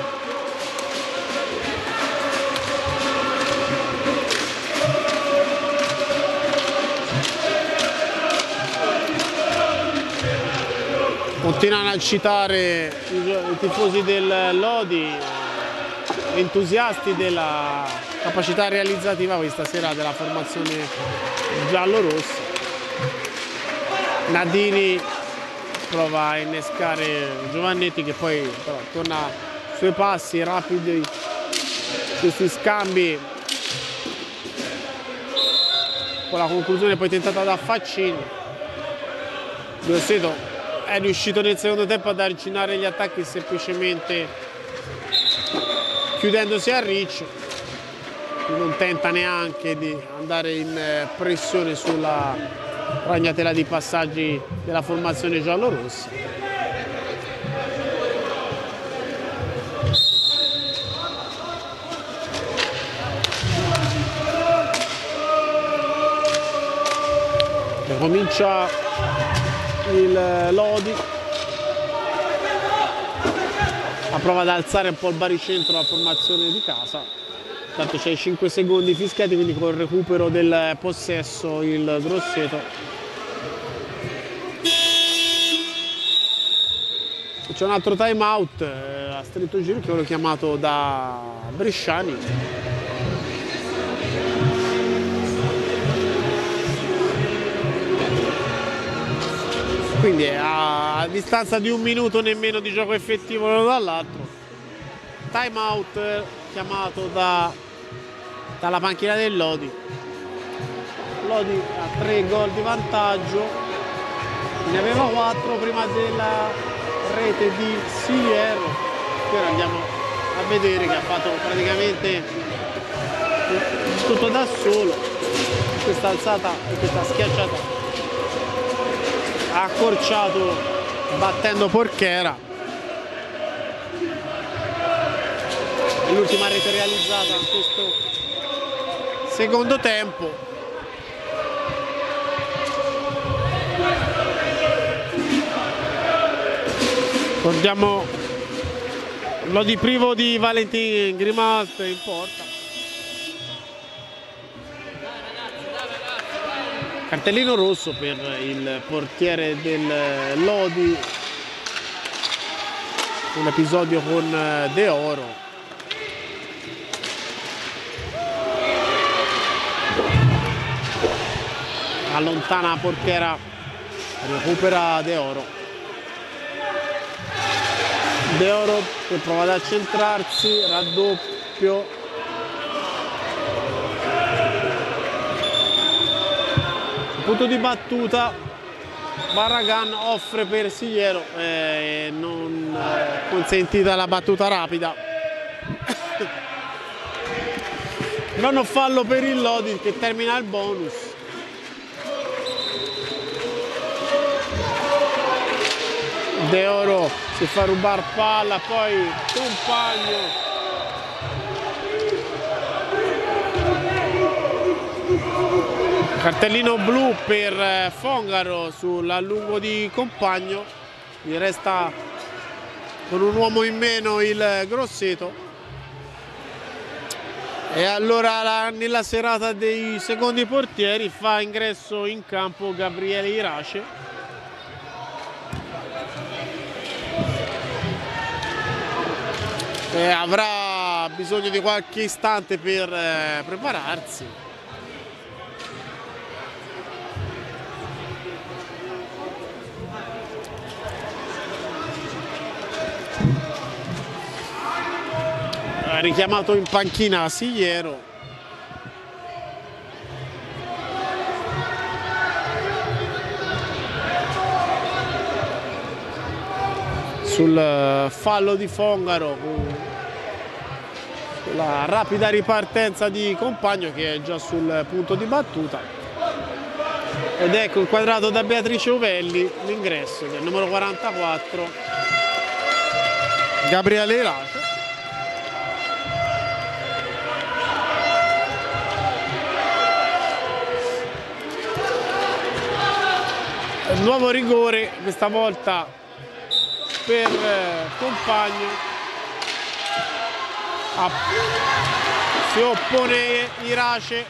Continuano a citare i tifosi del Lodi, entusiasti della capacità realizzativa questa sera della formazione giallo-rossa. Nadini prova a innescare Giovannetti, che poi però torna sui passi rapidi, questi scambi, con la conclusione poi tentata da Faccini. Grosseto è riuscito nel secondo tempo ad avvicinare gli attacchi semplicemente chiudendosi a Ricci, non tenta neanche di andare in pressione sulla ragnatela di passaggi della formazione giallorossa. E comincia il Lodi a prova ad alzare un po' il baricentro la formazione di casa. Tanto c'è i cinque secondi fischiati, quindi col recupero del possesso il Grosseto. C'è un altro time out eh, a stretto giro, che è quello chiamato da Bresciani. Quindi a, a distanza di un minuto nemmeno di gioco effettivo l'uno dall'altro. Time out eh, chiamato da, dalla panchina del Lodi. Lodi ha tre gol di vantaggio, ne aveva quattro prima della rete di Siliero, che ora andiamo a vedere, che ha fatto praticamente tutto da solo. Questa alzata e questa schiacciata ha accorciato battendo Porchera. L'ultima rete realizzata in questo secondo tempo. Ricordiamo Lodi privo di Valentin Grimalt in porta. Cartellino rosso per il portiere del Lodi, un episodio con De Oro. Allontana la portiera, recupera De Oro. De Oro che prova ad accentrarsi, raddoppio. Punto di battuta, Barragan offre per Sigliero, eh, non eh, consentita la battuta rapida. Non ho fallo per il Lodi che termina il bonus. De Oro si fa rubare palla, poi Compagno. Cartellino blu per Fongaro sull'allungo di Compagno, gli resta con un uomo in meno il Grosseto. E allora la, nella serata dei secondi portieri fa ingresso in campo Gabriele Irace. E avrà bisogno di qualche istante per eh, prepararsi. Richiamato in panchina Sigliero. Sul fallo di Fongaro, la rapida ripartenza di Compagno che è già sul punto di battuta. Ed ecco inquadrato da Beatrice Uvelli l'ingresso del numero quarantaquattro Gabriele Irace. Nuovo rigore, questa volta per Compagno. Ah, si oppone Irace,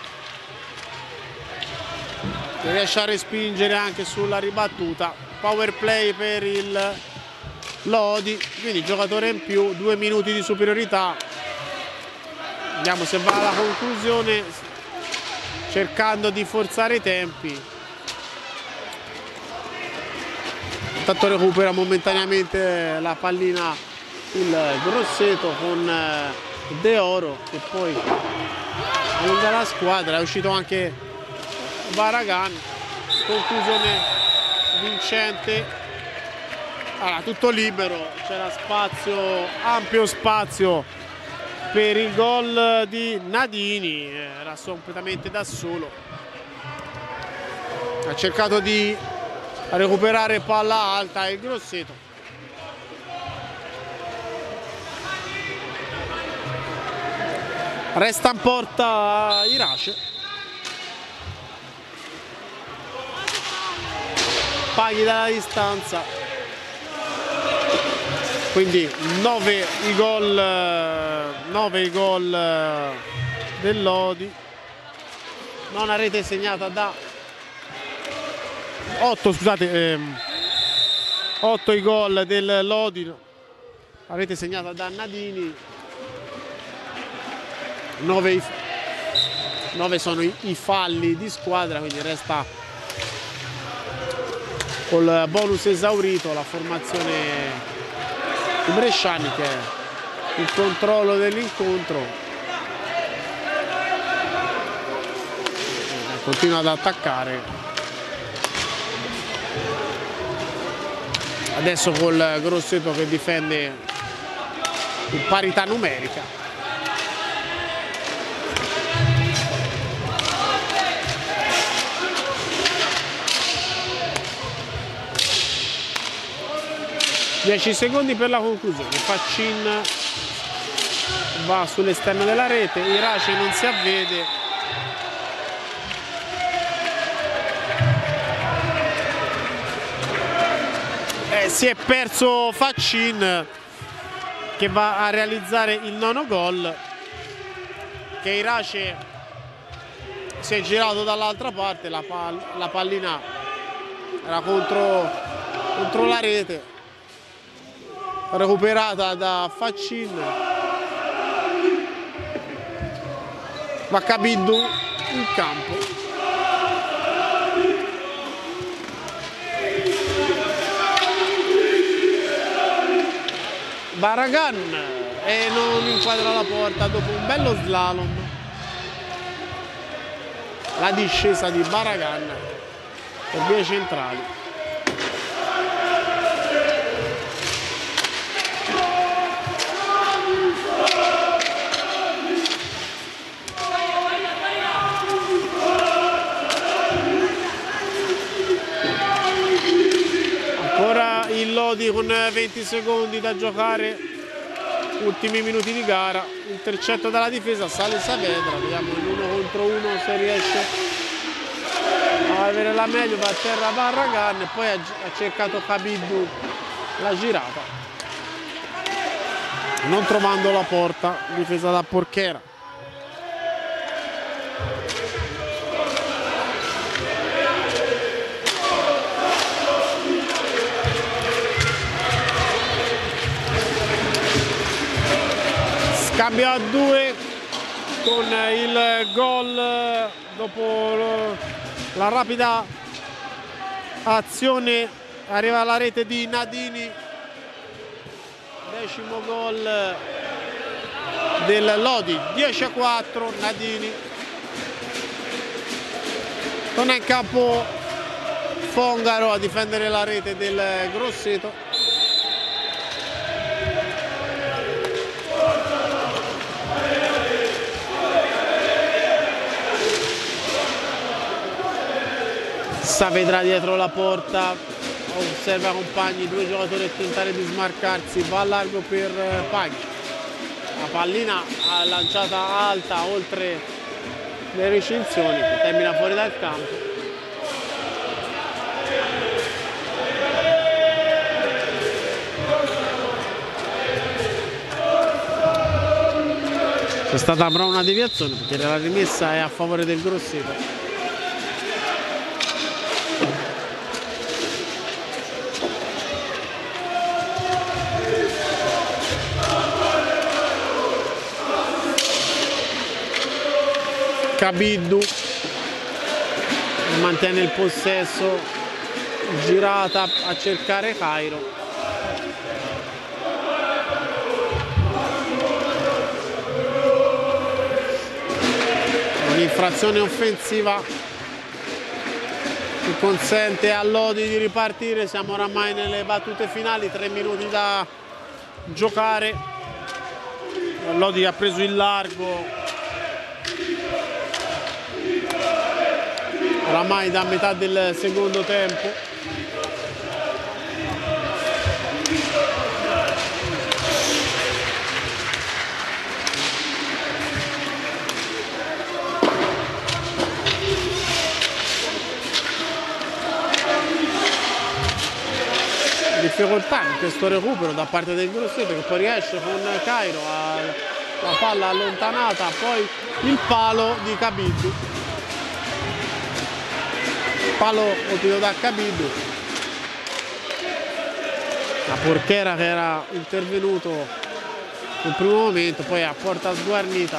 che riesce a respingere anche sulla ribattuta. Power play per il Lodi, quindi giocatore in più, due minuti di superiorità. Vediamo se va alla conclusione, cercando di forzare i tempi. Intanto recupera momentaneamente la pallina il Grosseto con De Oro, che poi allunga la squadra. È uscito anche Barragan. Conclusione vincente. Allora, tutto libero, c'era spazio, ampio spazio per il gol di Nadini, era completamente da solo. Ha cercato di a recuperare palla alta il Grosseto. Resta in porta Irace. Paghi dalla distanza. Quindi nove i gol, nove i gol del Lodi. Nona rete segnata da otto, scusate, ehm, otto i gol del Lodi, la rete segnata da Nadini, nove, nove sono i, i falli di squadra, quindi resta col bonus esaurito la formazione di Bresciani, che è il controllo dell'incontro, continua ad attaccare. Adesso col Grosseto che difende in parità numerica. dieci secondi per la conclusione. Faccin va sull'esterno della rete, Irace non si avvede. Eh, si è perso Faccin, che va a realizzare il nono gol, che Irace si è girato dall'altra parte, la, pal la pallina era contro, contro la rete, recuperata da Faccin. Va Kabiddu in campo. Barragan e non inquadra la porta dopo un bello slalom. La discesa di Barragan per vie centrali. Ancora il Lodi con venti secondi da giocare, ultimi minuti di gara, intercetto dalla difesa, sale Saavedra, vediamo l'uno contro uno se riesce a avere la meglio, va a terra Barragan e poi ha, ha cercato Kabiddu la girata, non trovando la porta, difesa da Porchera. Cambio a due con il gol dopo la rapida azione, arriva alla rete di Nadini, decimo gol del Lodi, dieci a quattro. Nadini, torna in campo Fongaro a difendere la rete del Grosseto. Saavedra dietro la porta, osserva i compagni, due giocatori a tentare di smarcarsi, va a largo per Paghi. La pallina lanciata alta oltre le recinzioni, che termina fuori dal campo. C'è stata però una deviazione perché la rimessa è a favore del Grosseto. Kabiddu mantiene il possesso, girata a cercare Cairo. Un'infrazione offensiva che consente a Lodi di ripartire. Siamo oramai nelle battute finali, tre minuti da giocare. Lodi ha preso il largo oramai da metà del secondo tempo. Difficoltà in questo recupero da parte del Grosseto, che poi riesce con Cairo a la palla allontanata, poi il palo di Kabiddu. Palo colpito da Kabiddu. La Porchera che era intervenuto nel primo momento, poi a porta sguarnita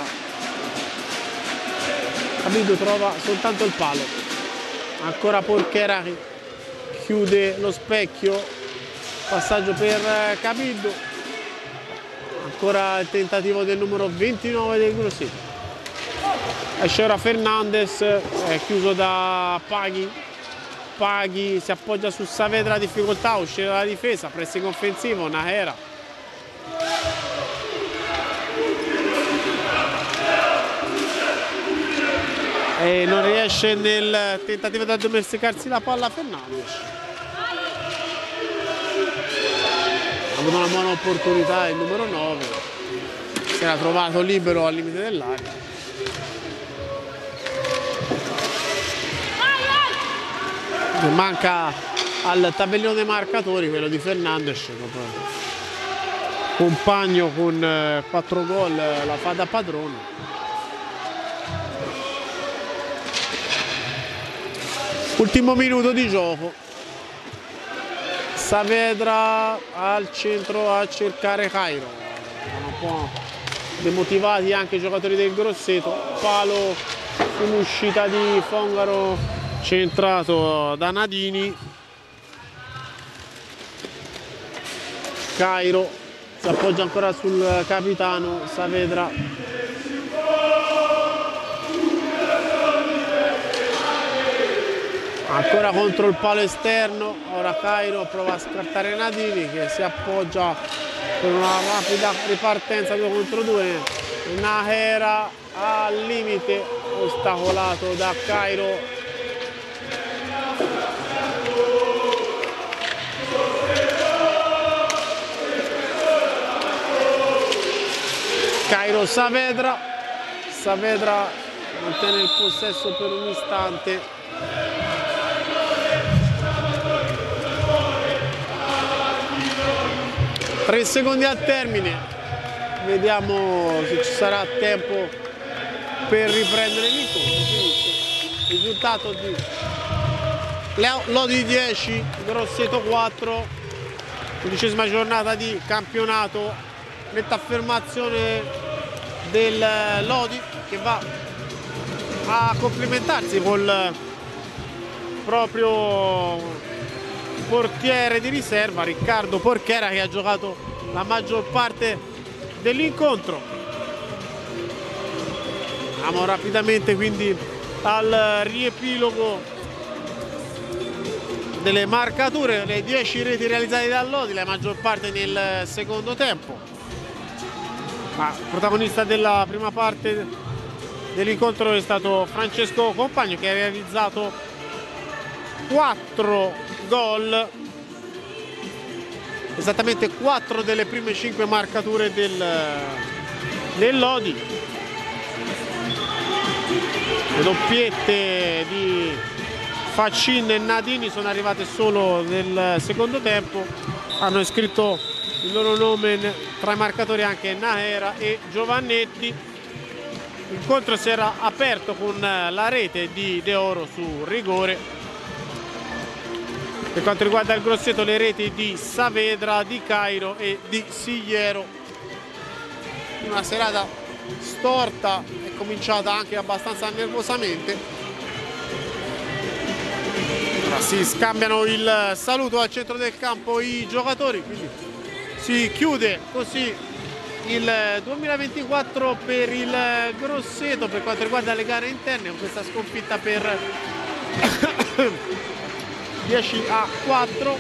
Kabiddu trova soltanto il palo. Ancora Porchera che chiude lo specchio, passaggio per Kabiddu. Ancora il tentativo del numero ventinove del Grosseto. Esce ora Fernandez, è chiuso da Paghi. Paghi si appoggia su Saavedra, difficoltà a uscire dalla difesa, pressing offensivo, Nahera. E non riesce nel tentativo di addomesticarsi la palla Fernandez. Ha avuto una buona opportunità il numero nove, si era trovato libero al limite dell'area. Manca al tabellone dei marcatori quello di Fernandez, compagno con quattro gol, la fa da padrone. Ultimo minuto di gioco. Saavedra al centro a cercare Cairo. Sono un po' demotivati anche i giocatori del Grosseto. Palo sull'uscita di Fongaro centrato da Nadini. Cairo si appoggia ancora sul capitano Saavedra. Ancora contro il palo esterno, ora Cairo prova a scartare Nadini che si appoggia per una rapida ripartenza due contro due. Nahera al limite, ostacolato da Cairo. Cairo Saavedra, Saavedra mantiene il possesso per un istante. Tre secondi al termine, vediamo se ci sarà tempo per riprendere l'incontro. Risultato di Lodi dieci, Grosseto quattro, undicesima giornata di campionato, netta affermazione del Lodi che va a complementarsi col proprio portiere di riserva Riccardo Porchera, che ha giocato la maggior parte dell'incontro. Andiamo rapidamente quindi al riepilogo delle marcature, le dieci reti realizzate dal Lodi, la maggior parte nel secondo tempo. Ma protagonista della prima parte dell'incontro è stato Francesco Compagno, che ha realizzato quattro gol, esattamente quattro delle prime cinque marcature del, del Lodi. Le doppiette di Faccin e Nadini sono arrivate solo nel secondo tempo, hanno iscritto il loro nome tra i marcatori anche Nahera e Giovannetti. L'incontro si era aperto con la rete di De Oro su rigore. Per quanto riguarda il Grosseto, le reti di Saavedra, di Cairo e di Sigliero. Una serata storta, è cominciata anche abbastanza nervosamente. Ora si scambiano il saluto al centro del campo i giocatori, quindi si chiude così il duemilaventiquattro per il Grosseto per quanto riguarda le gare interne, con questa sconfitta per dieci a quattro.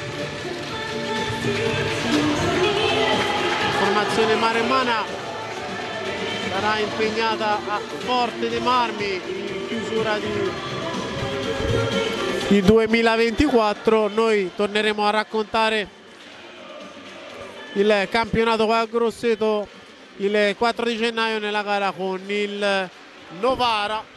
Formazione maremmana sarà impegnata a Forte dei Marmi in chiusura di, di duemilaventiquattro. Noi torneremo a raccontare il campionato qua a Grosseto il quattro di gennaio nella gara con il Novara.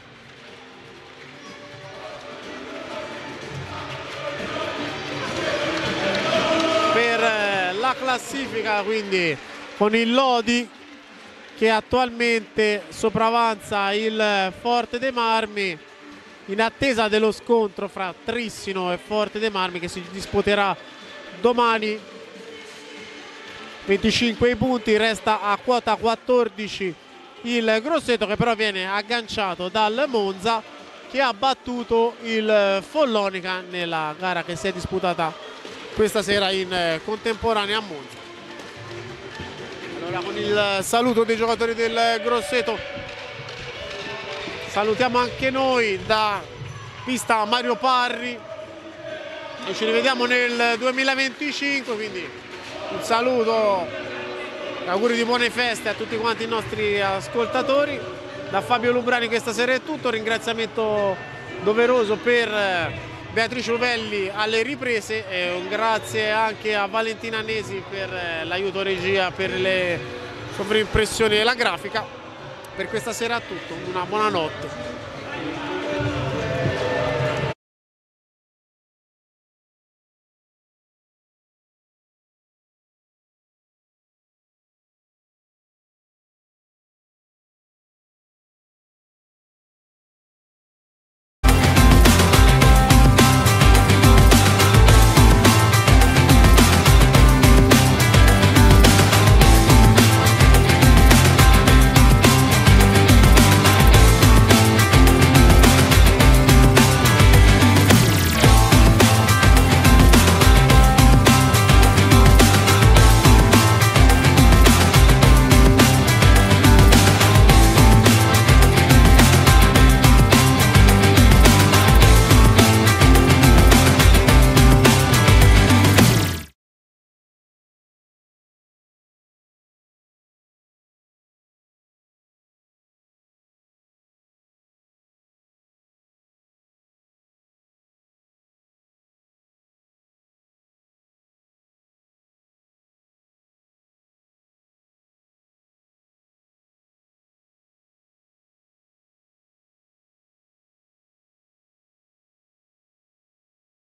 La classifica quindi con il Lodi che attualmente sopravanza il Forte dei Marmi in attesa dello scontro fra Trissino e Forte dei Marmi che si disputerà domani. venticinque i punti, resta a quota quattordici il Grosseto, che però viene agganciato dal Monza, che ha battuto il Follonica nella gara che si è disputata questa sera in contemporanea a Monza. Allora, con il saluto dei giocatori del Grosseto salutiamo anche noi da pista Mario Parri e ci rivediamo nel duemilaventicinque, quindi un saluto, auguri di buone feste a tutti quanti i nostri ascoltatori. Da Fabio Lubrani questa sera è tutto, ringraziamento doveroso per Beatrice Uvelli alle riprese e un grazie anche a Valentina Nesi per l'aiuto regia, per le sovrimpressioni e la grafica. Per questa sera è tutto, una buona notte.